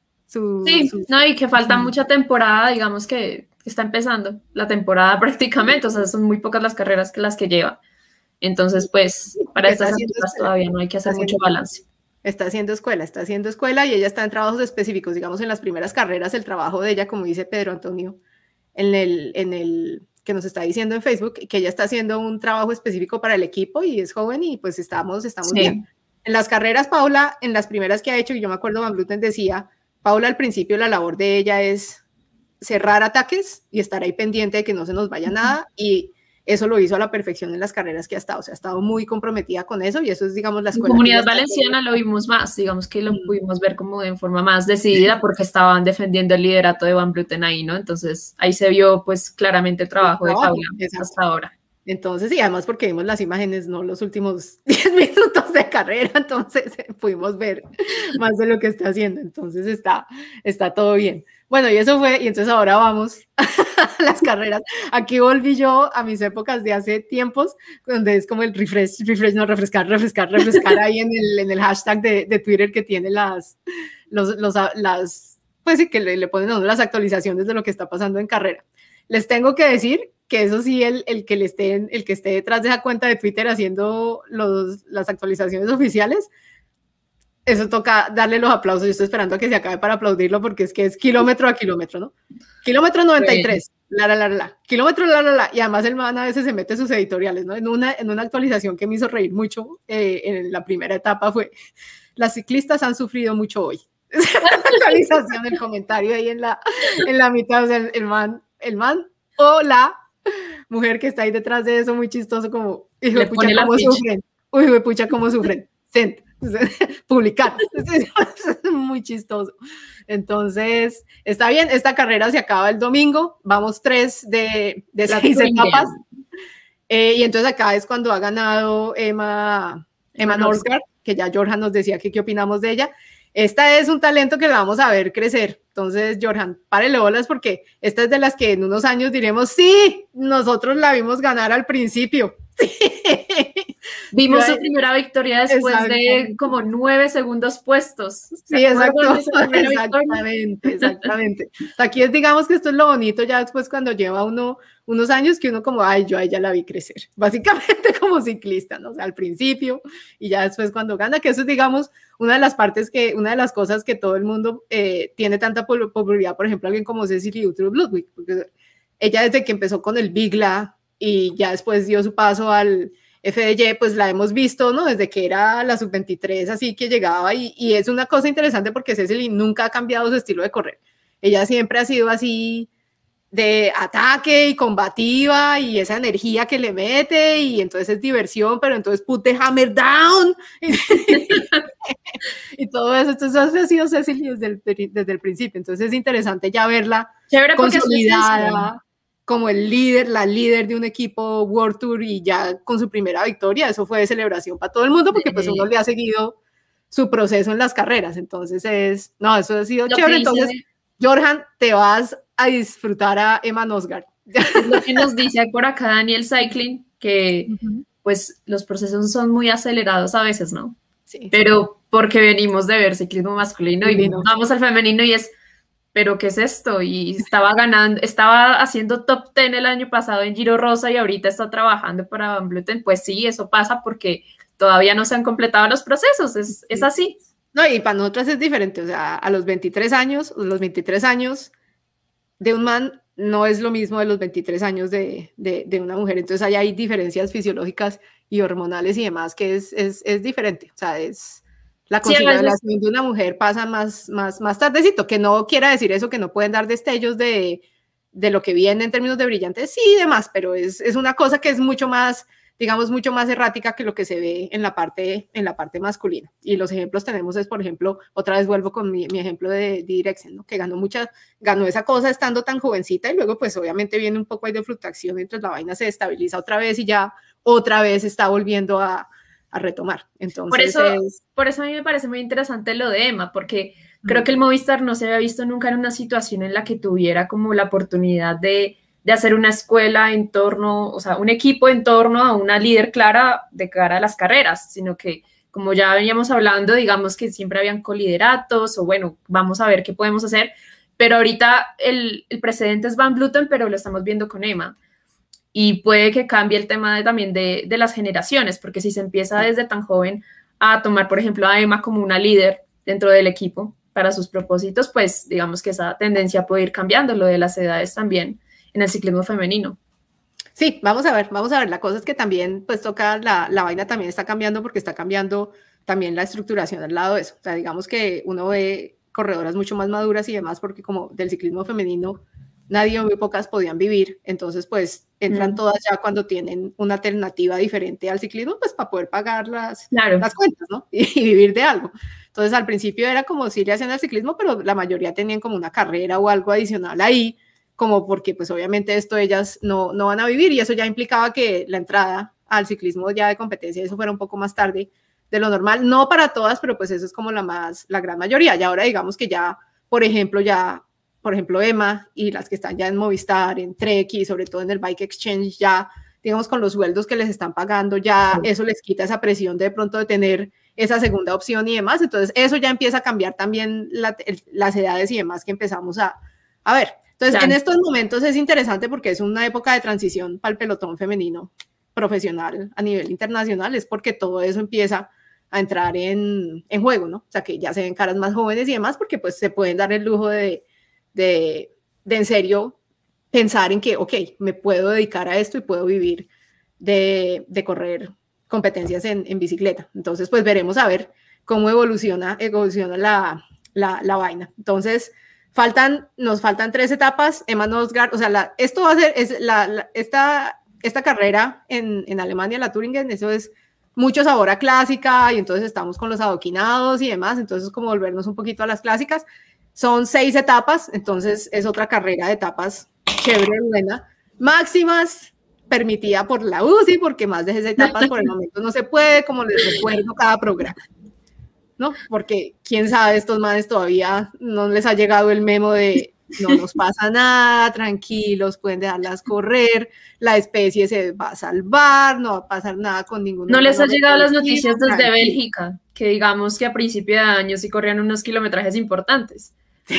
su sí, su, no, y que falta su, mucha temporada, digamos que está empezando la temporada prácticamente, o sea, son muy pocas las carreras que las que lleva, entonces pues para estas alturas todavía no hay que hacer mucho balance. Está haciendo escuela, está haciendo escuela y ella está en trabajos específicos, digamos en las primeras carreras, el trabajo de ella, como dice Pedro Antonio, en el, en el que nos está diciendo en Facebook, que ella está haciendo un trabajo específico para el equipo y es joven y pues estamos, estamos sí. bien. En las carreras, Paula, en las primeras que ha hecho, y yo me acuerdo Van Vleuten decía, Paula al principio la labor de ella es cerrar ataques y estar ahí pendiente de que no se nos vaya nada y eso lo hizo a la perfección en las carreras que ha estado, o sea, ha estado muy comprometida con eso y eso es, digamos, la escuela. En Comunidad Valenciana lo vimos más, digamos que lo pudimos ver como de forma más decidida porque estaban defendiendo el liderato de Van Vleuten ahí, ¿no? Entonces, ahí se vio, pues, claramente el trabajo, el trabajo de Paula exacto. hasta ahora. Entonces, y además porque vimos las imágenes, no los últimos diez minutos de carrera, entonces pudimos ver más de lo que está haciendo, entonces está, está todo bien. Bueno, y eso fue, y entonces ahora vamos a las carreras. Aquí volví yo a mis épocas de hace tiempos, donde es como el refresh, refresh, no, refrescar, refrescar, refrescar ahí en el, en el hashtag de, de Twitter que tiene las, los, los, las, pues sí, que le, le ponen a uno las actualizaciones de lo que está pasando en carrera. Les tengo que decir que eso sí, el, el, que le esté, el que esté detrás de esa cuenta de Twitter haciendo los, las actualizaciones oficiales, eso toca darle los aplausos. Yo estoy esperando a que se acabe para aplaudirlo porque es que es kilómetro a kilómetro, ¿no? Kilómetro noventa y tres, la, la, la, la, kilómetro, la, la, la, y además el man a veces se mete sus editoriales, ¿no? En una, en una actualización que me hizo reír mucho eh, en la primera etapa fue, las ciclistas han sufrido mucho hoy. Esa actualización, el comentario ahí en la, en la mitad, o sea, el, el man, el man o la mujer que está ahí detrás de eso, muy chistoso, como, hijo de pucha, cómo sufren, uy, hijo de pucha, cómo sufren, sent, publicar, es muy chistoso. Entonces, está bien, esta carrera se acaba el domingo, vamos tres de, de seis etapas, eh, y entonces acá es cuando ha ganado Emma, Emma Norsgaard, que ya Jorjan nos decía que qué opinamos de ella. Esta es un talento que la vamos a ver crecer. Entonces, Jorjan, párele bolas porque esta es de las que en unos años diremos, sí, nosotros la vimos ganar al principio. Sí. Vimos su primera victoria después de como nueve segundos puestos. Sí, exacto. Exactamente, exactamente. Aquí es, digamos que esto es lo bonito ya después cuando lleva uno unos años que uno como, ay, yo a ella la vi crecer. Básicamente como ciclista, ¿no? O sea, al principio y ya después cuando gana, que eso es, digamos, una de las partes que, una de las cosas que todo el mundo eh, tiene tanta popularidad, por ejemplo, alguien como Cecilie Uttrup Ludwig, porque ella desde que empezó con el Bigla y ya después dio su paso al F D J, pues la hemos visto, ¿no? Desde que era la sub veintitrés, así que llegaba y, y es una cosa interesante porque Cecilie nunca ha cambiado su estilo de correr. Ella siempre ha sido así de ataque y combativa y esa energía que le mete y entonces es diversión, pero entonces put the hammer down y todo eso. Entonces eso ha sido Cecilie desde el, desde el principio. Entonces es interesante ya verla chévere consolidada como el líder, la líder de un equipo World Tour y ya con su primera victoria. Eso fue de celebración para todo el mundo porque pues uno le ha seguido su proceso en las carreras. Entonces es, no, eso ha sido Lo chévere. Entonces, Jorjan, te vas a disfrutar a Emma Norsgaard. Es lo que nos dice por acá Daniel Cycling, que uh-huh. pues los procesos son muy acelerados a veces, ¿no? Sí, pero sí. Porque venimos de ver ciclismo masculino y no. Vamos al femenino y es, ¿pero qué es esto? Y estaba ganando, estaba haciendo top ten el año pasado en Giro Rosa y ahorita está trabajando para Van Vleuten. Pues sí, eso pasa porque todavía no se han completado los procesos, es, es así. No, y para nosotras es diferente, o sea, a los veintitrés años, los veintitrés años de un man no es lo mismo de los veintitrés años de, de, de una mujer, entonces ahí hay diferencias fisiológicas y hormonales y demás que es, es, es diferente, o sea, es la consideración sí, de una mujer pasa más, más, más tardecito, que no quiera decir eso, que no pueden dar destellos de, de lo que viene en términos de brillantes, sí y demás, pero es, es una cosa que es mucho más, digamos, mucho más errática que lo que se ve en la parte, en la parte masculina. Y los ejemplos tenemos es, por ejemplo, otra vez vuelvo con mi, mi ejemplo de Direxen, ¿no? Que ganó mucha, ganó esa cosa estando tan jovencita y luego pues obviamente viene un poco ahí de fluctuación, entonces la vaina se estabiliza otra vez y ya otra vez está volviendo a, a retomar. Entonces, por eso, es... por eso a mí me parece muy interesante lo de Emma, porque mm. creo que el Movistar no se había visto nunca en una situación en la que tuviera como la oportunidad de de hacer una escuela en torno, o sea, un equipo en torno a una líder clara de cara a las carreras, sino que, como ya veníamos hablando, digamos que siempre habían colideratos, o bueno, vamos a ver qué podemos hacer, pero ahorita el, el precedente es Van Vleuten, pero lo estamos viendo con Emma, y puede que cambie el tema de, también de, de las generaciones, porque si se empieza desde tan joven a tomar, por ejemplo, a Emma como una líder dentro del equipo para sus propósitos, pues digamos que esa tendencia puede ir cambiando, lo de las edades también, en el ciclismo femenino. Sí, vamos a ver, vamos a ver. La cosa es que también, pues toca, la, la vaina también está cambiando porque está cambiando también la estructuración al lado de eso. O sea, digamos que uno ve corredoras mucho más maduras y demás porque como del ciclismo femenino nadie o muy pocas podían vivir, entonces pues entran mm. todas ya cuando tienen una alternativa diferente al ciclismo, pues para poder pagar las, claro. las cuentas, ¿no? Y, y vivir de algo. Entonces al principio era como si le hacían el ciclismo, pero la mayoría tenían como una carrera o algo adicional ahí, como porque pues obviamente esto ellas no, no van a vivir y eso ya implicaba que la entrada al ciclismo ya de competencia, eso fuera un poco más tarde de lo normal, no para todas, pero pues eso es como la más, la gran mayoría, y ahora digamos que ya, por ejemplo, ya, por ejemplo, Emma y las que están ya en Movistar, en Trek y sobre todo en el Bike Exchange, ya, digamos, con los sueldos que les están pagando, ya eso les quita esa presión de, de pronto de tener esa segunda opción y demás, entonces eso ya empieza a cambiar también la, el, las edades y demás que empezamos a, a ver. Entonces, claro. En estos momentos es interesante porque es una época de transición para el pelotón femenino profesional a nivel internacional, es porque todo eso empieza a entrar en, en juego, ¿no? O sea, que ya se ven caras más jóvenes y demás, porque pues se pueden dar el lujo de, de, de en serio pensar en que, ok, me puedo dedicar a esto y puedo vivir de, de correr competencias en, en bicicleta. Entonces, pues veremos a ver cómo evoluciona, evoluciona la, la, la vaina. Entonces, Faltan, nos faltan tres etapas, Emma Nosgard, o sea, la, esto va a ser, es la, la, esta, esta carrera en, en Alemania, la Thüringen, eso es mucho sabor a clásica, y entonces estamos con los adoquinados y demás, entonces como volvernos un poquito a las clásicas, son seis etapas, entonces es otra carrera de etapas chévere, buena, máximas, permitida por la U C I, porque más de seis etapas por el momento no se puede, como les recuerdo cada programa. ¿No? Porque quién sabe, estos manes todavía no les ha llegado el memo de no nos pasa nada, tranquilos, pueden dejarlas correr, la especie se va a salvar, no va a pasar nada con ninguno. No les ha llegado las noticias desde tranquilo. Bélgica, que digamos que a principio de año sí corrían unos kilometrajes importantes.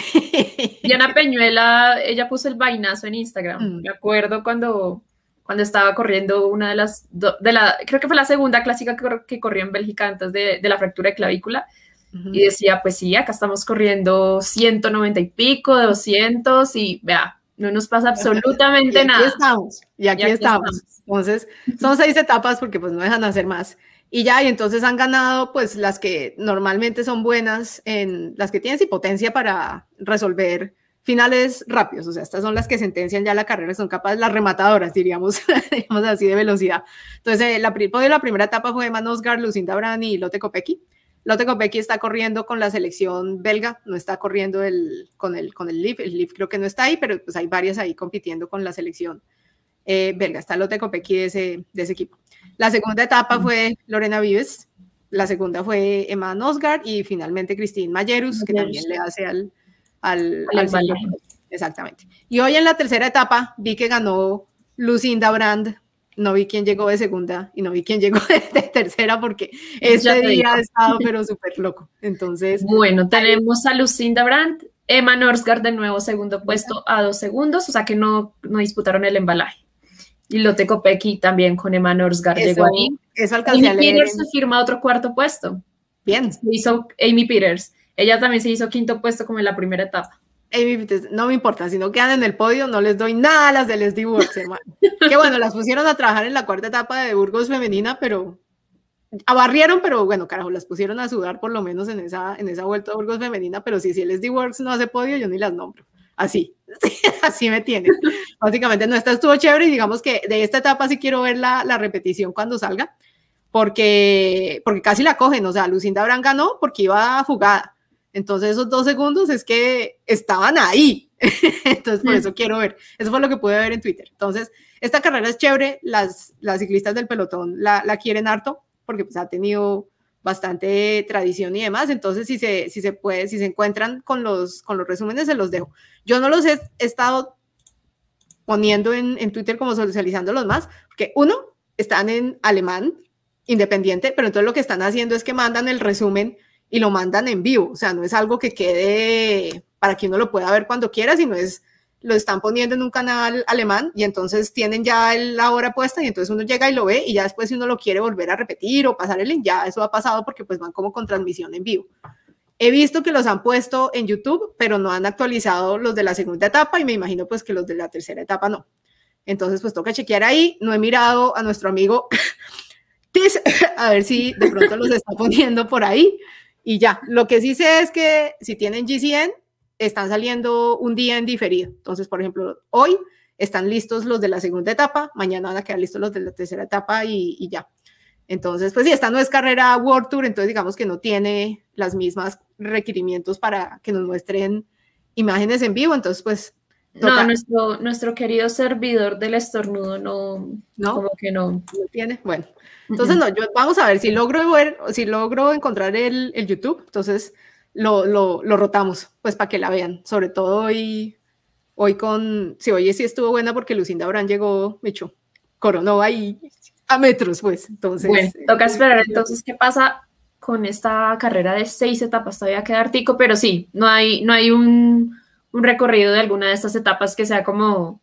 Diana Peñuela, ella puso el vainazo en Instagram, mm. me acuerdo cuando... cuando estaba corriendo una de las, de la, creo que fue la segunda clásica que, que corrió en Bélgica antes de, de la fractura de clavícula, uh-huh. y decía, pues sí, acá estamos corriendo ciento noventa y pico, de doscientos, y vea, no nos pasa absolutamente y aquí nada. Estamos, y aquí, y aquí estamos, estamos. Entonces, son seis etapas porque pues no dejan hacer más. Y ya, y entonces han ganado pues las que normalmente son buenas, en las que tienen sí, potencia para resolver finales rápidos, o sea, estas son las que sentencian ya la carrera, son capaces, las rematadoras, diríamos, digamos así, de velocidad. Entonces, la, la primera etapa fue Emma Nosgard, Lucinda Brand y Lotte Kopecky. Lotte Kopecky está corriendo con la selección belga, no está corriendo el, con, el, con el L I F, el L I F creo que no está ahí, pero pues hay varias ahí compitiendo con la selección eh, belga, está Lotte Kopecky de ese, de ese equipo. La segunda etapa fue Lorena Vives, la segunda fue Emma Nosgard y finalmente Christine Malherus, que también le hace al... Al, al Exactamente. Y hoy en la tercera etapa vi que ganó Lucinda Brand. No vi quién llegó de segunda y no vi quién llegó de, de tercera porque este día ha estado pero súper loco. Entonces, bueno, tenemos ahí a Lucinda Brand, Emma Norsgaard de nuevo segundo puesto a dos segundos, o sea que no, no disputaron el embalaje. Y Lotte Kopecky también con Emma Norsgaard eso, llegó ahí. Eso alcancé a leer. Amy Peters se firma otro cuarto puesto. Bien. Se hizo Amy Peters. Ella también se hizo quinto puesto como en la primera etapa. Amy Peters, no me importa, si no quedan en el podio, no les doy nada a las del S D Works, hermano. Que bueno, las pusieron a trabajar en la cuarta etapa de Burgos femenina, pero abarrieron, pero bueno, carajo, las pusieron a sudar por lo menos en esa, en esa vuelta a Burgos femenina, pero si, si el S D Works no hace podio, yo ni las nombro. Así, así me tiene. Básicamente, no, esta estuvo chévere y digamos que de esta etapa sí quiero ver la, la repetición cuando salga, porque, porque casi la cogen, o sea, Lucinda Brand ganó porque iba jugada. Entonces esos dos segundos es que estaban ahí. Entonces por eso mm. quiero ver. Eso fue lo que pude ver en Twitter. Entonces esta carrera es chévere. Las, las ciclistas del pelotón la, la quieren harto porque pues ha tenido bastante tradición y demás. Entonces si se, si se puede, si se encuentran con los, con los resúmenes se los dejo. Yo no los he, he estado poniendo en, en Twitter como socializándolos más porque uno, están en alemán independiente, pero entonces lo que están haciendo es que mandan el resumen y lo mandan en vivo, o sea, no es algo que quede para que uno lo pueda ver cuando quiera, sino es, lo están poniendo en un canal alemán y entonces tienen ya la hora puesta y entonces uno llega y lo ve y ya después si uno lo quiere volver a repetir o pasar el link, ya eso ha pasado porque pues van como con transmisión en vivo. He visto que los han puesto en YouTube, pero no han actualizado los de la segunda etapa y me imagino pues que los de la tercera etapa no. Entonces pues toca chequear ahí, no he mirado a nuestro amigo Tiz, a ver si de pronto los está poniendo por ahí. Y ya, lo que sí sé es que si tienen G C N, están saliendo un día en diferido. Entonces, por ejemplo, hoy están listos los de la segunda etapa, mañana van a quedar listos los de la tercera etapa y, y ya. Entonces, pues sí, esta no es carrera World Tour, entonces digamos que no tiene las mismas requerimientos para que nos muestren imágenes en vivo, entonces pues... Toca. No, nuestro, nuestro querido servidor del estornudo no, ¿no? Como que no. ¿No tiene? Bueno. Entonces, no, yo, vamos a ver si logro ver, si logro encontrar el, el YouTube, entonces lo, lo, lo rotamos, pues para que la vean, sobre todo hoy, hoy con, sí, hoy sí estuvo buena porque Lucinda Brand llegó, me echó, coronó ahí a metros, pues, entonces. Bueno, toca esperar entonces qué pasa con esta carrera de seis etapas, todavía queda artico, pero sí, no hay, no hay un, un recorrido de alguna de estas etapas que sea como...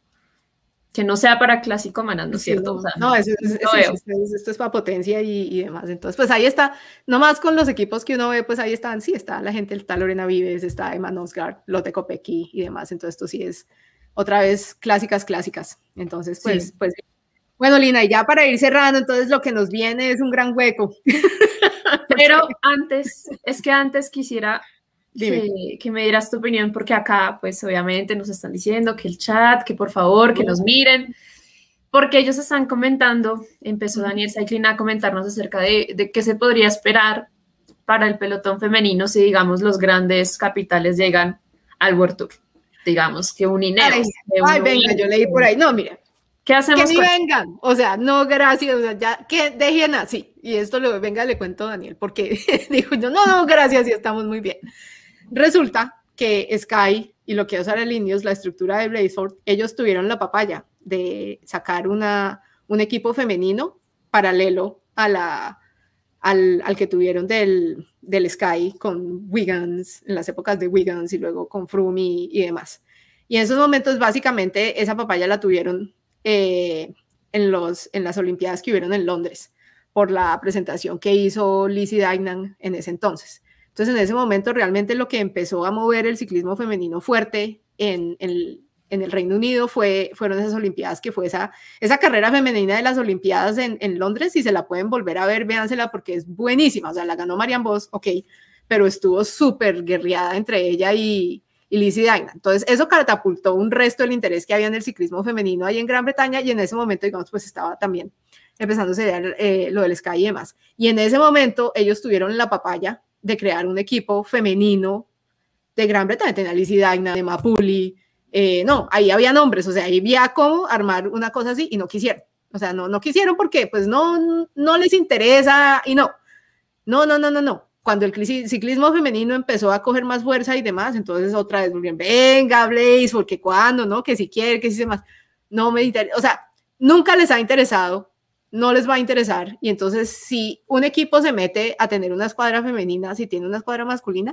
que no sea para clásico manas, ¿no es sí, cierto? No, o sea, no, eso, es, no es, es, esto es para potencia y, y demás. Entonces, pues ahí está, nomás con los equipos que uno ve, pues ahí están, sí, está la gente, está Lorena Vives, está Emma Norsgaard, Lotte Kopecky y demás. Entonces, esto sí es otra vez clásicas, clásicas. Entonces, pues, sí. pues, bueno, Lina, y ya para ir cerrando, entonces lo que nos viene es un gran hueco. Pero antes, es que antes quisiera... Que, que me dieras tu opinión, porque acá, pues obviamente nos están diciendo que el chat, que por favor, que nos miren, porque ellos están comentando, empezó Daniel Cycling a comentarnos acerca de, de qué se podría esperar para el pelotón femenino si, digamos, los grandes capitales llegan al World Tour. Digamos, que un Ineos. Ay, ay venga, yo leí por ahí. No, mira. ¿Qué hacemos? Que ni vengan, o sea, no, gracias, o sea, ya, que dejen así. Y esto, lo, venga, le cuento a Daniel, porque dijo yo, no, no, gracias, y estamos muy bien. Resulta que Sky y lo que es ahora el Ineos, la estructura de Blazeford, ellos tuvieron la papaya de sacar una, un equipo femenino paralelo a la, al, al que tuvieron del, del Sky con Wiggins, en las épocas de Wiggins y luego con Froome y, y demás. Y en esos momentos básicamente esa papaya la tuvieron eh, en, los, en las Olimpiadas que hubieron en Londres por la presentación que hizo Lizzie Deignan en ese entonces. Entonces, en ese momento, realmente lo que empezó a mover el ciclismo femenino fuerte en, en, en el Reino Unido fue, fueron esas Olimpiadas, que fue esa, esa carrera femenina de las Olimpiadas en, en Londres. Si se la pueden volver a ver, véansela porque es buenísima. O sea, la ganó Marianne Vos, ok, pero estuvo súper guerreada entre ella y, y Lizzie Deignan. Entonces, eso catapultó un resto del interés que había en el ciclismo femenino ahí en Gran Bretaña y en ese momento, digamos, pues estaba también empezándose a eh, lo del Sky y demás. Y en ese momento, ellos tuvieron la papaya de crear un equipo femenino de Gran Bretaña, de Lizzie Deignan, de Mapuli, eh, no, ahí había nombres, o sea, ahí había cómo armar una cosa así y no quisieron, o sea, no, no quisieron porque pues no, no les interesa y no, no, no, no, no, no, cuando el ciclismo femenino empezó a coger más fuerza y demás, entonces otra vez volvieron, venga, Blaze, porque cuando, ¿no? Que si quiere, que si se más, no me interesa, o sea, nunca les ha interesado, no les va a interesar, y entonces si un equipo se mete a tener una escuadra femenina, si tiene una escuadra masculina,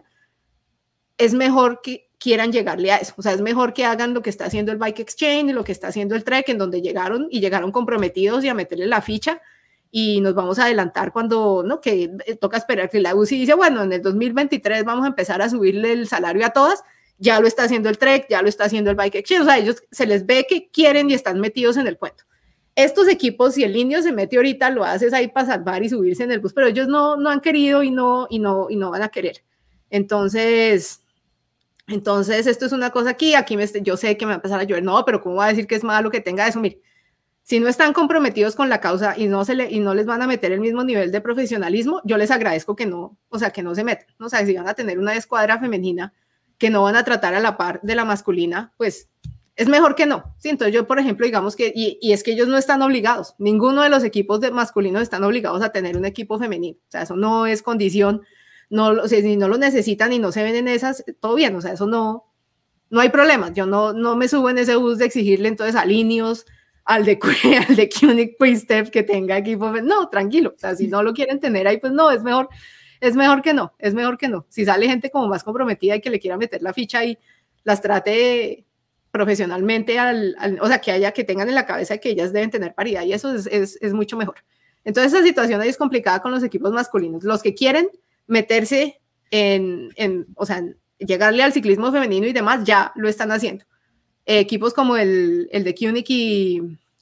es mejor que quieran llegarle a eso, o sea, es mejor que hagan lo que está haciendo el Bike Exchange, lo que está haciendo el Trek, en donde llegaron y llegaron comprometidos y a meterle la ficha, y nos vamos a adelantar cuando, ¿no? Que toca esperar que la U C I dice, bueno, en el dos mil veintitrés vamos a empezar a subirle el salario a todas, ya lo está haciendo el Trek, ya lo está haciendo el Bike Exchange, o sea, ellos se les ve que quieren y están metidos en el cuento. Estos equipos, si el indio se mete ahorita, lo haces ahí para salvar y subirse en el bus, pero ellos no, no han querido y no, y, no, y no van a querer. Entonces, entonces esto es una cosa aquí, aquí me, yo sé que me va a empezar a llover, no, pero ¿cómo va a decir que es malo que tenga eso? Mire, si no están comprometidos con la causa y no, se le, y no les van a meter el mismo nivel de profesionalismo, yo les agradezco que no, o sea, que no se metan, ¿no? O sea, si van a tener una escuadra femenina que no van a tratar a la par de la masculina, pues es mejor que no, ¿sí? Entonces yo, por ejemplo, digamos que, y, y es que ellos no están obligados, ninguno de los equipos de masculinos están obligados a tener un equipo femenino, o sea, eso no es condición, no, o sea, si no lo necesitan y no se ven en esas, todo bien, o sea, eso no, no hay problema, yo no, no me subo en ese bus de exigirle entonces a Linios, al de, al de Koenig Quick-Step que tenga equipo, no, tranquilo, o sea, si no lo quieren tener ahí, pues no, es mejor, es mejor que no, es mejor que no. Si sale gente como más comprometida y que le quiera meter la ficha y las trate profesionalmente, al, al, o sea, que haya, que tengan en la cabeza que ellas deben tener paridad y eso es, es, es mucho mejor. Entonces, esa situación ahí es complicada con los equipos masculinos. Los que quieren meterse en, en o sea, en llegarle al ciclismo femenino y demás, ya lo están haciendo. Eh, equipos como el, el de Koenig y,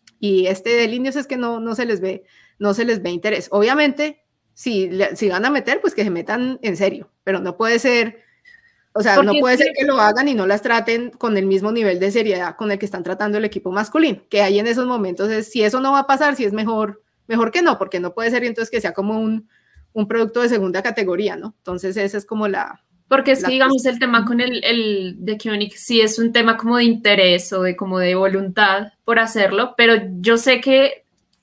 y este de Linios es que no, no, se les ve, no se les ve interés. Obviamente, si, si van a meter, pues que se metan en serio, pero no puede ser, o sea, Porque no puede ser que lo hagan y no las traten con el mismo nivel de seriedad con el que están tratando el equipo masculino, que hay en esos momentos, es, si eso no va a pasar, si es mejor, mejor que no, porque no puede ser entonces que sea como un, un producto de segunda categoría, ¿no? Entonces esa es como la... Porque es que, digamos, el tema con el, el de Koenig sí es un tema como de interés o de como de voluntad por hacerlo, pero yo sé que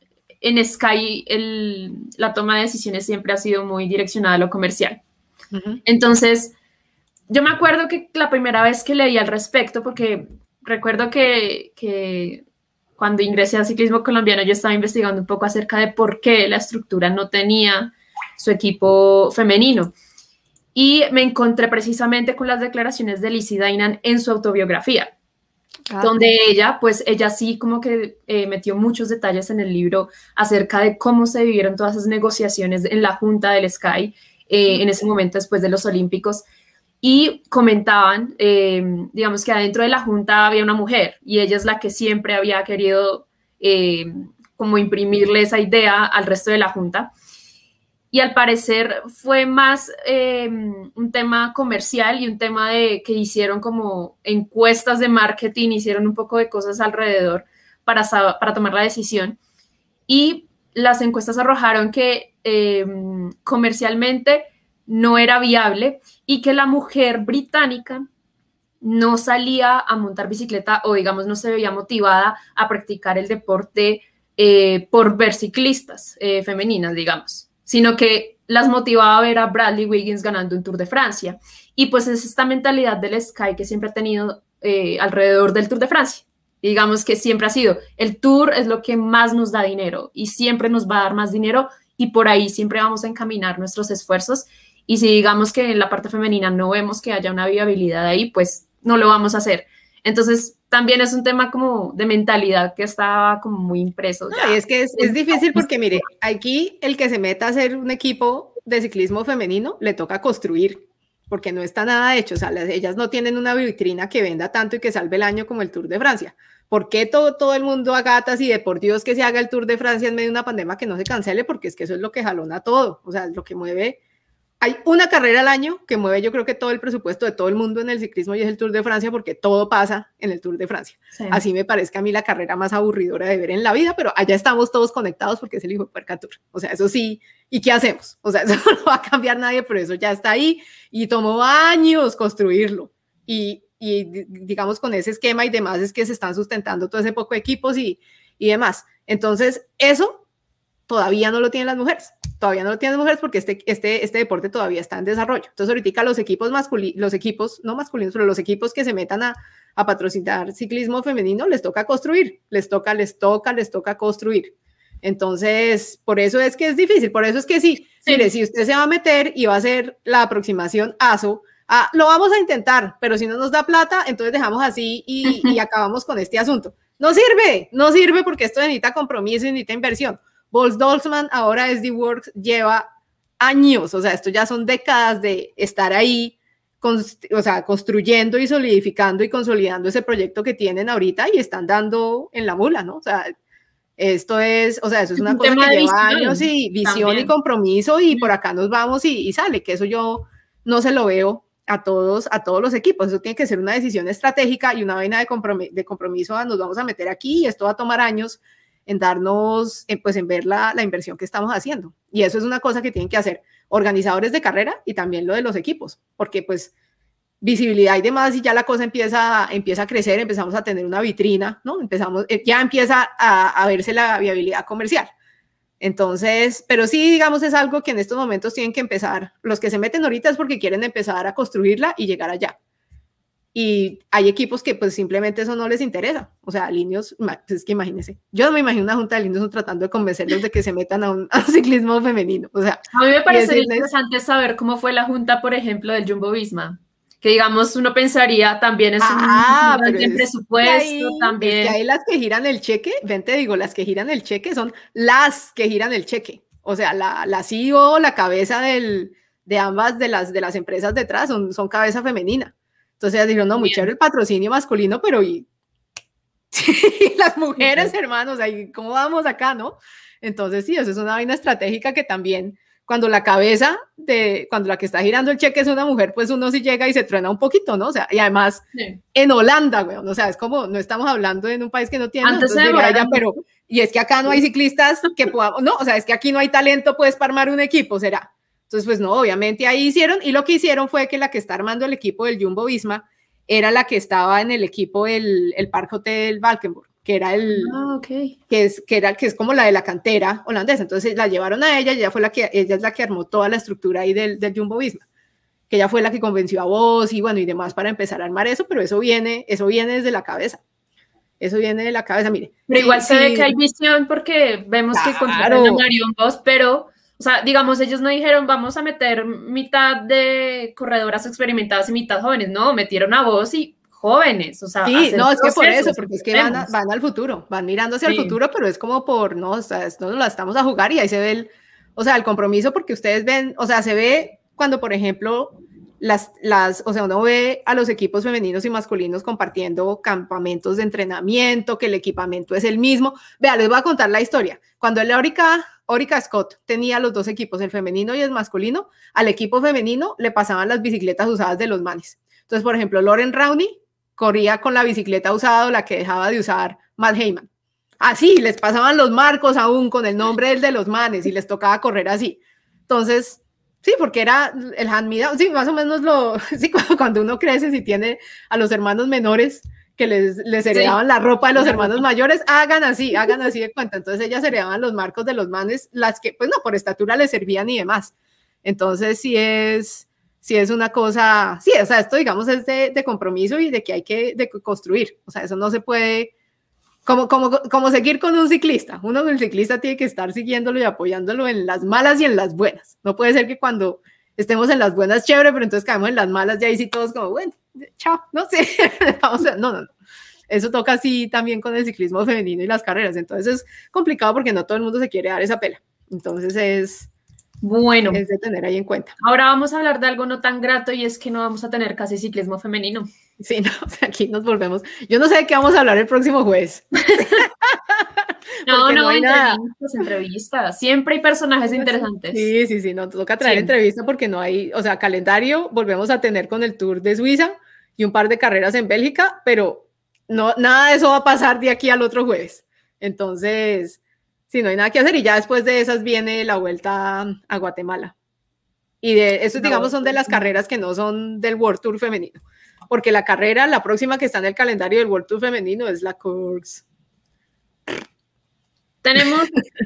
en Sky el, la toma de decisiones siempre ha sido muy direccionada a lo comercial. Uh-huh. Entonces, yo me acuerdo que la primera vez que leí al respecto, porque recuerdo que, que cuando ingresé al ciclismo colombiano yo estaba investigando un poco acerca de por qué la estructura no tenía su equipo femenino. Y me encontré precisamente con las declaraciones de Lizzie Deignan en su autobiografía, ah, donde ella, pues ella sí como que eh, metió muchos detalles en el libro acerca de cómo se vivieron todas esas negociaciones en la junta del Sky eh, en ese momento después de los Olímpicos. Y comentaban, eh, digamos que adentro de la junta había una mujer y ella es la que siempre había querido eh, como imprimirle esa idea al resto de la junta. Y al parecer fue más eh, un tema comercial y un tema de que hicieron como encuestas de marketing, hicieron un poco de cosas alrededor para, para tomar la decisión. Y las encuestas arrojaron que eh, comercialmente no era viable y que la mujer británica no salía a montar bicicleta o, digamos, no se veía motivada a practicar el deporte eh, por ver ciclistas eh, femeninas, digamos, sino que las motivaba a ver a Bradley Wiggins ganando un Tour de Francia. Y pues es esta mentalidad del Sky que siempre ha tenido eh, alrededor del Tour de Francia. Y digamos que siempre ha sido, el Tour es lo que más nos da dinero y siempre nos va a dar más dinero y por ahí siempre vamos a encaminar nuestros esfuerzos. Y si digamos que en la parte femenina no vemos que haya una viabilidad ahí, pues no lo vamos a hacer. Entonces, también es un tema como de mentalidad que está como muy impreso. Ya. No, y es que es, es difícil porque, mire, aquí el que se meta a hacer un equipo de ciclismo femenino le toca construir, porque no está nada hecho. O sea, las, ellas no tienen una vitrina que venda tanto y que salve el año como el Tour de Francia. ¿Por qué todo, todo el mundo a gatas y de por Dios que se haga el Tour de Francia en medio de una pandemia que no se cancele? Porque es que eso es lo que jalona todo. O sea, lo que mueve... Hay una carrera al año que mueve yo creo que todo el presupuesto de todo el mundo en el ciclismo y es el Tour de Francia porque todo pasa en el Tour de Francia. Sí. Así me parezca a mí la carrera más aburridora de ver en la vida, pero allá estamos todos conectados porque es el hijo de puerca Tour. O sea, eso sí, ¿y qué hacemos? O sea, eso no va a cambiar nadie, pero eso ya está ahí y tomó años construirlo. Y, y digamos con ese esquema y demás es que se están sustentando todo ese poco de equipos y, y demás. Entonces, eso todavía no lo tienen las mujeres, todavía no lo tienen las mujeres porque este, este, este deporte todavía está en desarrollo. Entonces ahorita los equipos masculinos, los equipos, no masculinos, pero los equipos que se metan a, a patrocinar ciclismo femenino, les toca construir, les toca, les toca, les toca construir. Entonces, por eso es que es difícil, por eso es que sí, sí. Mire, si usted se va a meter y va a hacer la aproximación A S O, ah, lo vamos a intentar, pero si no nos da plata, entonces dejamos así y, y acabamos con este asunto. No sirve, no sirve porque esto necesita compromiso y necesita inversión. Bols Dolzman, ahora S D Works, lleva años, o sea, esto ya son décadas de estar ahí, con, o sea, construyendo y solidificando y consolidando ese proyecto que tienen ahorita y están dando en la mula, ¿no? O sea, esto es, o sea, eso es una cosa que lleva años y visión y compromiso y por acá nos vamos y, y sale, que eso yo no se lo veo a todos, a todos los equipos, eso tiene que ser una decisión estratégica y una vaina de compromiso, de compromiso, nos vamos a meter aquí y esto va a tomar años en darnos, en, pues en ver la, la inversión que estamos haciendo y eso es una cosa que tienen que hacer organizadores de carrera y también lo de los equipos, porque pues visibilidad y demás, y ya la cosa empieza, empieza a crecer, empezamos a tener una vitrina, ¿no? Empezamos, ya empieza a, a verse la viabilidad comercial. Entonces, pero sí, digamos, es algo que en estos momentos tienen que empezar, los que se meten ahorita es porque quieren empezar a construirla y llegar allá. Y hay equipos que pues simplemente eso no les interesa. O sea, líneas, es que imagínense, yo no me imagino una junta de líneas tratando de convencerlos de que se metan a un, a un ciclismo femenino. O sea, a mí me parece interesante saber cómo fue la junta, por ejemplo, del Jumbo Visma. Que digamos, uno pensaría también es ah, un gran presupuesto, ahí, también. Es que ahí las que giran el cheque, ven te digo, las que giran el cheque son las que giran el cheque. O sea, la, la C E O, la cabeza del, de ambas de las, de las empresas detrás son, son cabeza femenina. Entonces ellas dijeron, no, muy chévere el patrocinio masculino, pero y sí, las mujeres, hermanos, ahí, ¿cómo vamos acá, no? Entonces sí, eso es una vaina estratégica que también... Cuando la cabeza de, cuando la que está girando el cheque es una mujer, pues uno sí llega y se truena un poquito, ¿no? O sea, y además sí. En Holanda, güey, o sea, es como, no estamos hablando en un país que no tiene, Antes entonces llega ella, pero, y es que acá no hay ciclistas que podamos, no, o sea, es que aquí no hay talento, pues, para armar un equipo, ¿será? Entonces, pues no, obviamente ahí hicieron, y lo que hicieron fue que la que está armando el equipo del Jumbo Visma era la que estaba en el equipo del el Park Hotel Valkenburg, que era el oh, okay. que es que era que es como la de la cantera holandesa. Entonces la llevaron a ella y ella fue la que ella es la que armó toda la estructura ahí del, del Jumbo Visma, que ella fue la que convenció a vos y bueno y demás para empezar a armar eso, pero eso viene eso viene desde la cabeza. Eso viene de la cabeza, mire. Pero sí, igual se sí. ve que hay visión porque vemos claro. que contratan a Marion Vos, pero o sea, digamos, ellos no dijeron vamos a meter mitad de corredoras experimentadas y mitad jóvenes, no, metieron a vos y jóvenes, o sea, sí, no, es que por eso, porque es que van, a, van al futuro, van mirando hacia sí. el futuro, pero es como por, no, o sea, no la estamos a jugar y ahí se ve el, o sea, el compromiso, porque ustedes ven, o sea, se ve cuando, por ejemplo, las, las, o sea, uno ve a los equipos femeninos y masculinos compartiendo campamentos de entrenamiento, que el equipamiento es el mismo. Vea, les voy a contar la historia. Cuando el Orica, Orica Scott tenía los dos equipos, el femenino y el masculino, al equipo femenino le pasaban las bicicletas usadas de los manes. Entonces, por ejemplo, Lauren Rowney corría con la bicicleta usada, la que dejaba de usar Matt Heyman. Así, les pasaban los marcos aún con el nombre del de los manes y les tocaba correr así. Entonces, sí, porque era el hand-me-down, sí, más o menos lo, sí, cuando uno crece, si tiene a los hermanos menores que les, les heredaban sí. la ropa de los hermanos mayores, hagan así, hagan así de cuenta. Entonces ellas heredaban los marcos de los manes, las que, pues no, por estatura les servían y demás. Entonces sí es... Sí, es una cosa, sí, o sea, esto digamos es de, de compromiso y de que hay que de construir, o sea, eso no se puede, como, como, como seguir con un ciclista, uno el ciclista tiene que estar siguiéndolo y apoyándolo en las malas y en las buenas, no puede ser que cuando estemos en las buenas chévere, pero entonces caemos en las malas y ahí sí todos como, bueno, chao, no sé, vamos a, no, no, no, eso toca así también con el ciclismo femenino y las carreras, entonces es complicado porque no todo el mundo se quiere dar esa pela, entonces es... Bueno, es de tener ahí en cuenta. Ahora vamos a hablar de algo no tan grato y es que no vamos a tener casi ciclismo femenino. Sí, no, o sea, aquí nos volvemos. Yo no sé de qué vamos a hablar el próximo jueves. no, no, no hay entrevistas, entrevistas. Siempre hay personajes sí, interesantes. Sí, sí, sí, nos toca traer sí. entrevista porque no hay, o sea, calendario volvemos a tener con el Tour de Suiza y un par de carreras en Bélgica, pero no, nada de eso va a pasar de aquí al otro jueves. Entonces... sí, no hay nada que hacer y ya después de esas viene la vuelta a Guatemala. Y de eso, no, digamos, son de las carreras que no son del World Tour femenino. Porque la carrera, la próxima que está en el calendario del World Tour femenino es la Course. Tenemos,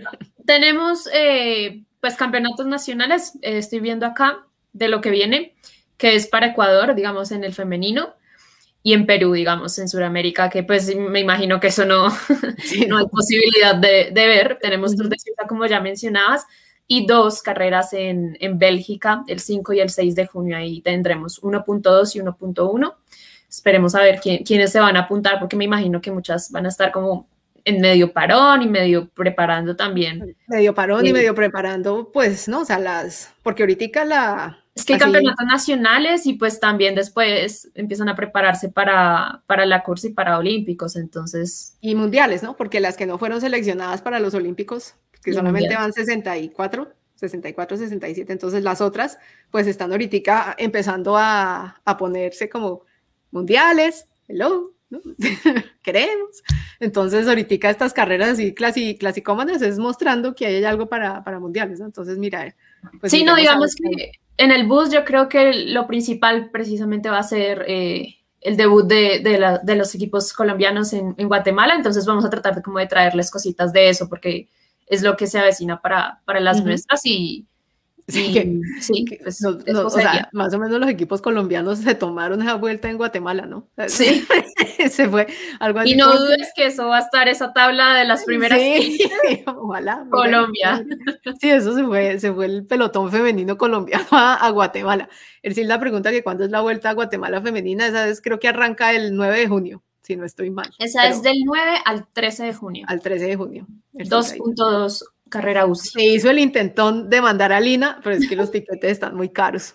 tenemos eh, pues campeonatos nacionales, eh, estoy viendo acá de lo que viene, que es para Ecuador, digamos, en el femenino, y en Perú, digamos, en Sudamérica, que pues me imagino que eso no, sí, no hay posibilidad de, de ver. Tenemos uh-huh. Tour de Suiza, como ya mencionabas, y dos carreras en, en Bélgica, el cinco y el seis de junio, ahí tendremos uno punto dos y uno punto uno. Esperemos a ver quién, quiénes se van a apuntar, porque me imagino que muchas van a estar como en medio parón y medio preparando también. Medio parón eh, y medio preparando, pues, ¿no? O sea, las, porque ahorita la... Es que hay así, campeonatos nacionales y pues también después empiezan a prepararse para, para la cursa y para olímpicos, entonces... Y mundiales, ¿no? Porque las que no fueron seleccionadas para los olímpicos, que solamente mundiales. Van sesenta y cuatro, sesenta y cuatro, sesenta y siete, entonces las otras, pues están ahorita empezando a, a ponerse como mundiales, hello, ¿no? Queremos. Entonces ahorita estas carreras así clasi, clasicómanas es mostrando que hay algo para, para mundiales, ¿no? Entonces mira, pues sí, no, digamos que en el bus yo creo que lo principal precisamente va a ser eh, el debut de, de, la, de los equipos colombianos en, en Guatemala, entonces vamos a tratar de, como de traerles cositas de eso porque es lo que se avecina para, para las uh-huh. nuestras y Sí, que, sí que pues, no, no, o sea, más o menos los equipos colombianos se tomaron esa vuelta en Guatemala, ¿no? Sí. Se fue algo así. Y no dudes que eso va a estar esa tabla de las primeras sí, ojalá. Colombia. Sí, eso se fue, se fue el pelotón femenino colombiano a, a Guatemala. La pregunta que cuándo es la vuelta a Guatemala femenina, esa es, creo que arranca el nueve de junio, si no estoy mal. Esa es del nueve al trece de junio. Al trece de junio. dos punto dos carrera U C I. Se hizo el intentón de mandar a Lina, pero es que los tiquetes están muy caros.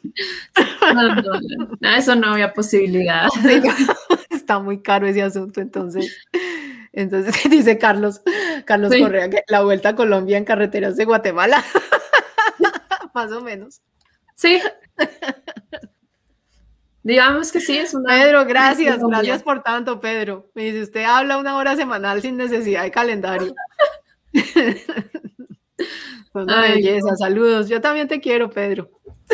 No, no, no, no, eso no había posibilidad. Sí, está muy caro ese asunto, entonces, entonces dice Carlos, Carlos sí. Correa, que la vuelta a Colombia en carreteras de Guatemala, más o menos. Sí. Digamos que sí, es una... Pedro, gracias, gracias por tanto, Pedro. Me dice, usted habla una hora semanal sin necesidad de calendario. Una Ay, belleza, no. Saludos. Yo también te quiero, Pedro.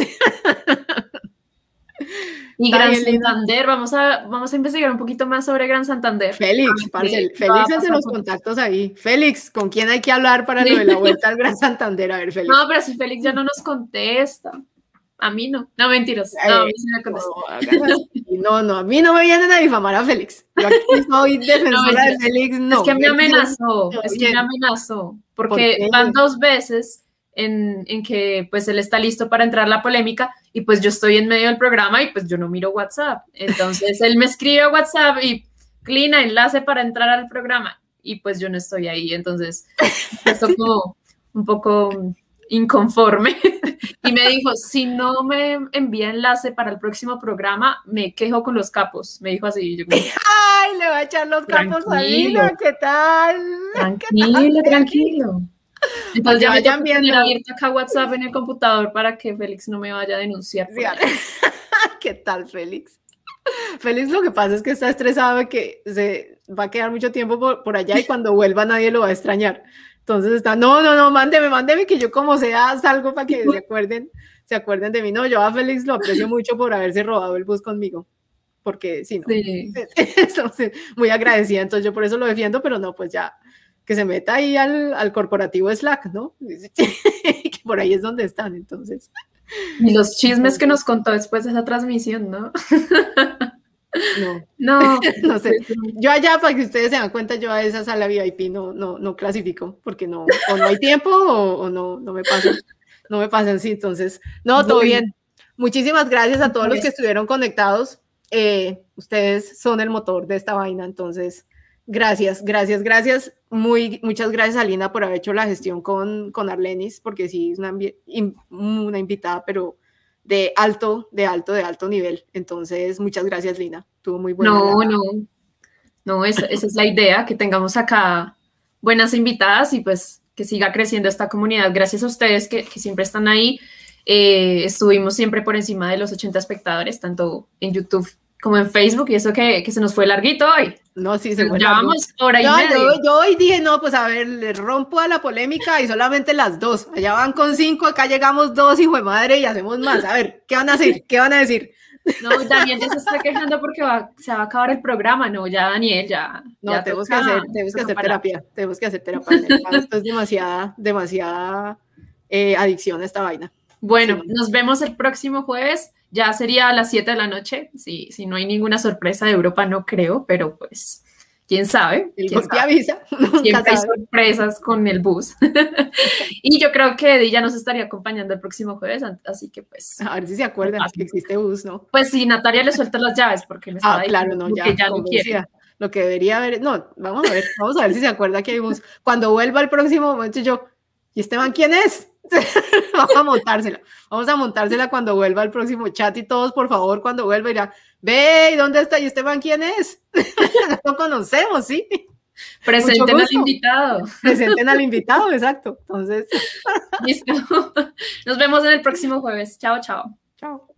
Y Gran Santander, vamos a, vamos a investigar un poquito más sobre Gran Santander. Félix, Marcel, Félix es de los contactos ahí. Félix, ¿con quién hay que hablar para sí. lo de la vuelta al Gran Santander? A ver, Félix. No, pero si Félix ya no nos contesta. A mí no. No, mentiras. No, a mí sí me contesta. No, no, a mí no me vienen a difamar a Félix. Yo aquí soy defensora no, de Félix, no. Es que me amenazó, no, es que me amenazó, porque ¿Por van dos veces en, en que pues él está listo para entrar a la polémica y pues yo estoy en medio del programa y pues yo no miro WhatsApp. Entonces él me escribe a WhatsApp y Clina, enlace para entrar al programa y pues yo no estoy ahí. Entonces esto como un poco inconforme y me dijo, si no me envía enlace para el próximo programa, me quejo con los capos, me dijo así. Yo como, ay, le va a echar los capos a Lina, ¿qué tal? Tranquilo, ¿Qué tal? tranquilo. Entonces ya me tengo que tener abierto acá WhatsApp en el computador para que Félix no me vaya a denunciar. Sí, ¿qué tal, Félix? Félix lo que pasa es que está estresado de que se va a quedar mucho tiempo por, por allá y cuando vuelva nadie lo va a extrañar. Entonces está, no, no, no, mándeme, mándeme, que yo como sea salgo para que se acuerden, se acuerden de mí. No, yo a Félix lo aprecio mucho por haberse robado el bus conmigo, porque sí, no, sí. Entonces, muy agradecida, entonces yo por eso lo defiendo, pero no, pues ya, que se meta ahí al, al corporativo Slack, ¿no? Que por ahí es donde están, entonces. Y los chismes que nos contó después de esa transmisión, ¿no? No, no, no sé. Yo allá, para que ustedes se dan cuenta, yo a esa sala V I P no, no, no clasifico, porque no, o no hay tiempo o, o no, no me pasan, no me pasan, sí, entonces, no, todo bien. Muchísimas gracias a todos los que estuvieron conectados. Eh, ustedes son el motor de esta vaina, entonces, gracias, gracias, gracias. Muy, muchas gracias a Lina por haber hecho la gestión con, con Arlenis, porque sí, es una, una invitada, pero de alto, de alto, de alto nivel. Entonces, muchas gracias, Lina. Tuvo muy buena. No, la... no, no, esa, esa es la idea, que tengamos acá buenas invitadas y pues que siga creciendo esta comunidad. Gracias a ustedes que, que siempre están ahí. Eh, estuvimos siempre por encima de los ochenta espectadores, tanto en YouTube como en Facebook, y eso que, que se nos fue larguito hoy. No, sí, se fue ya largo. Vamos hora y no, media. Yo, yo hoy dije, no, pues a ver, le rompo a la polémica y solamente las dos. Allá van con cinco, acá llegamos dos, hijo de madre, y hacemos más. A ver, ¿qué van a hacer? ¿Qué van a decir? No, Daniel ya se está quejando porque va, se va a acabar el programa. No, ya Daniel, ya. No, ya tenemos, toca, que hacer, tenemos que hacer terapia. Tenemos que hacer terapia. Esto es demasiada, demasiada eh, adicción a esta vaina. Bueno, sí, nos vemos el próximo jueves. Ya sería a las siete de la noche. Si, si no hay ninguna sorpresa de Europa, no creo, pero pues, quién sabe. El ¿Quién bus te sabe? avisa. Siempre hay sorpresas con el bus. Y yo creo que Eddie ya nos estaría acompañando el próximo jueves, así que pues... A ver si se acuerdan que existe bus, ¿no? Pues sí, Natalia le suelta las llaves porque me está ah, claro, no, ya, que ya no quiere. Decía, lo que debería haber... No, vamos a ver, vamos a ver si se acuerda que hay bus. Cuando vuelva el próximo momento yo... ¿Y Esteban quién es? Vamos a montársela. Vamos a montársela cuando vuelva el próximo chat y todos, por favor, cuando vuelva, dirá, ve, ¿y dónde está? ¿Y Esteban quién es? No lo conocemos, ¿sí? Presenten al invitado. Presenten al invitado, exacto. Entonces. Listo. Nos vemos en el próximo jueves. Chao, chao. Chao.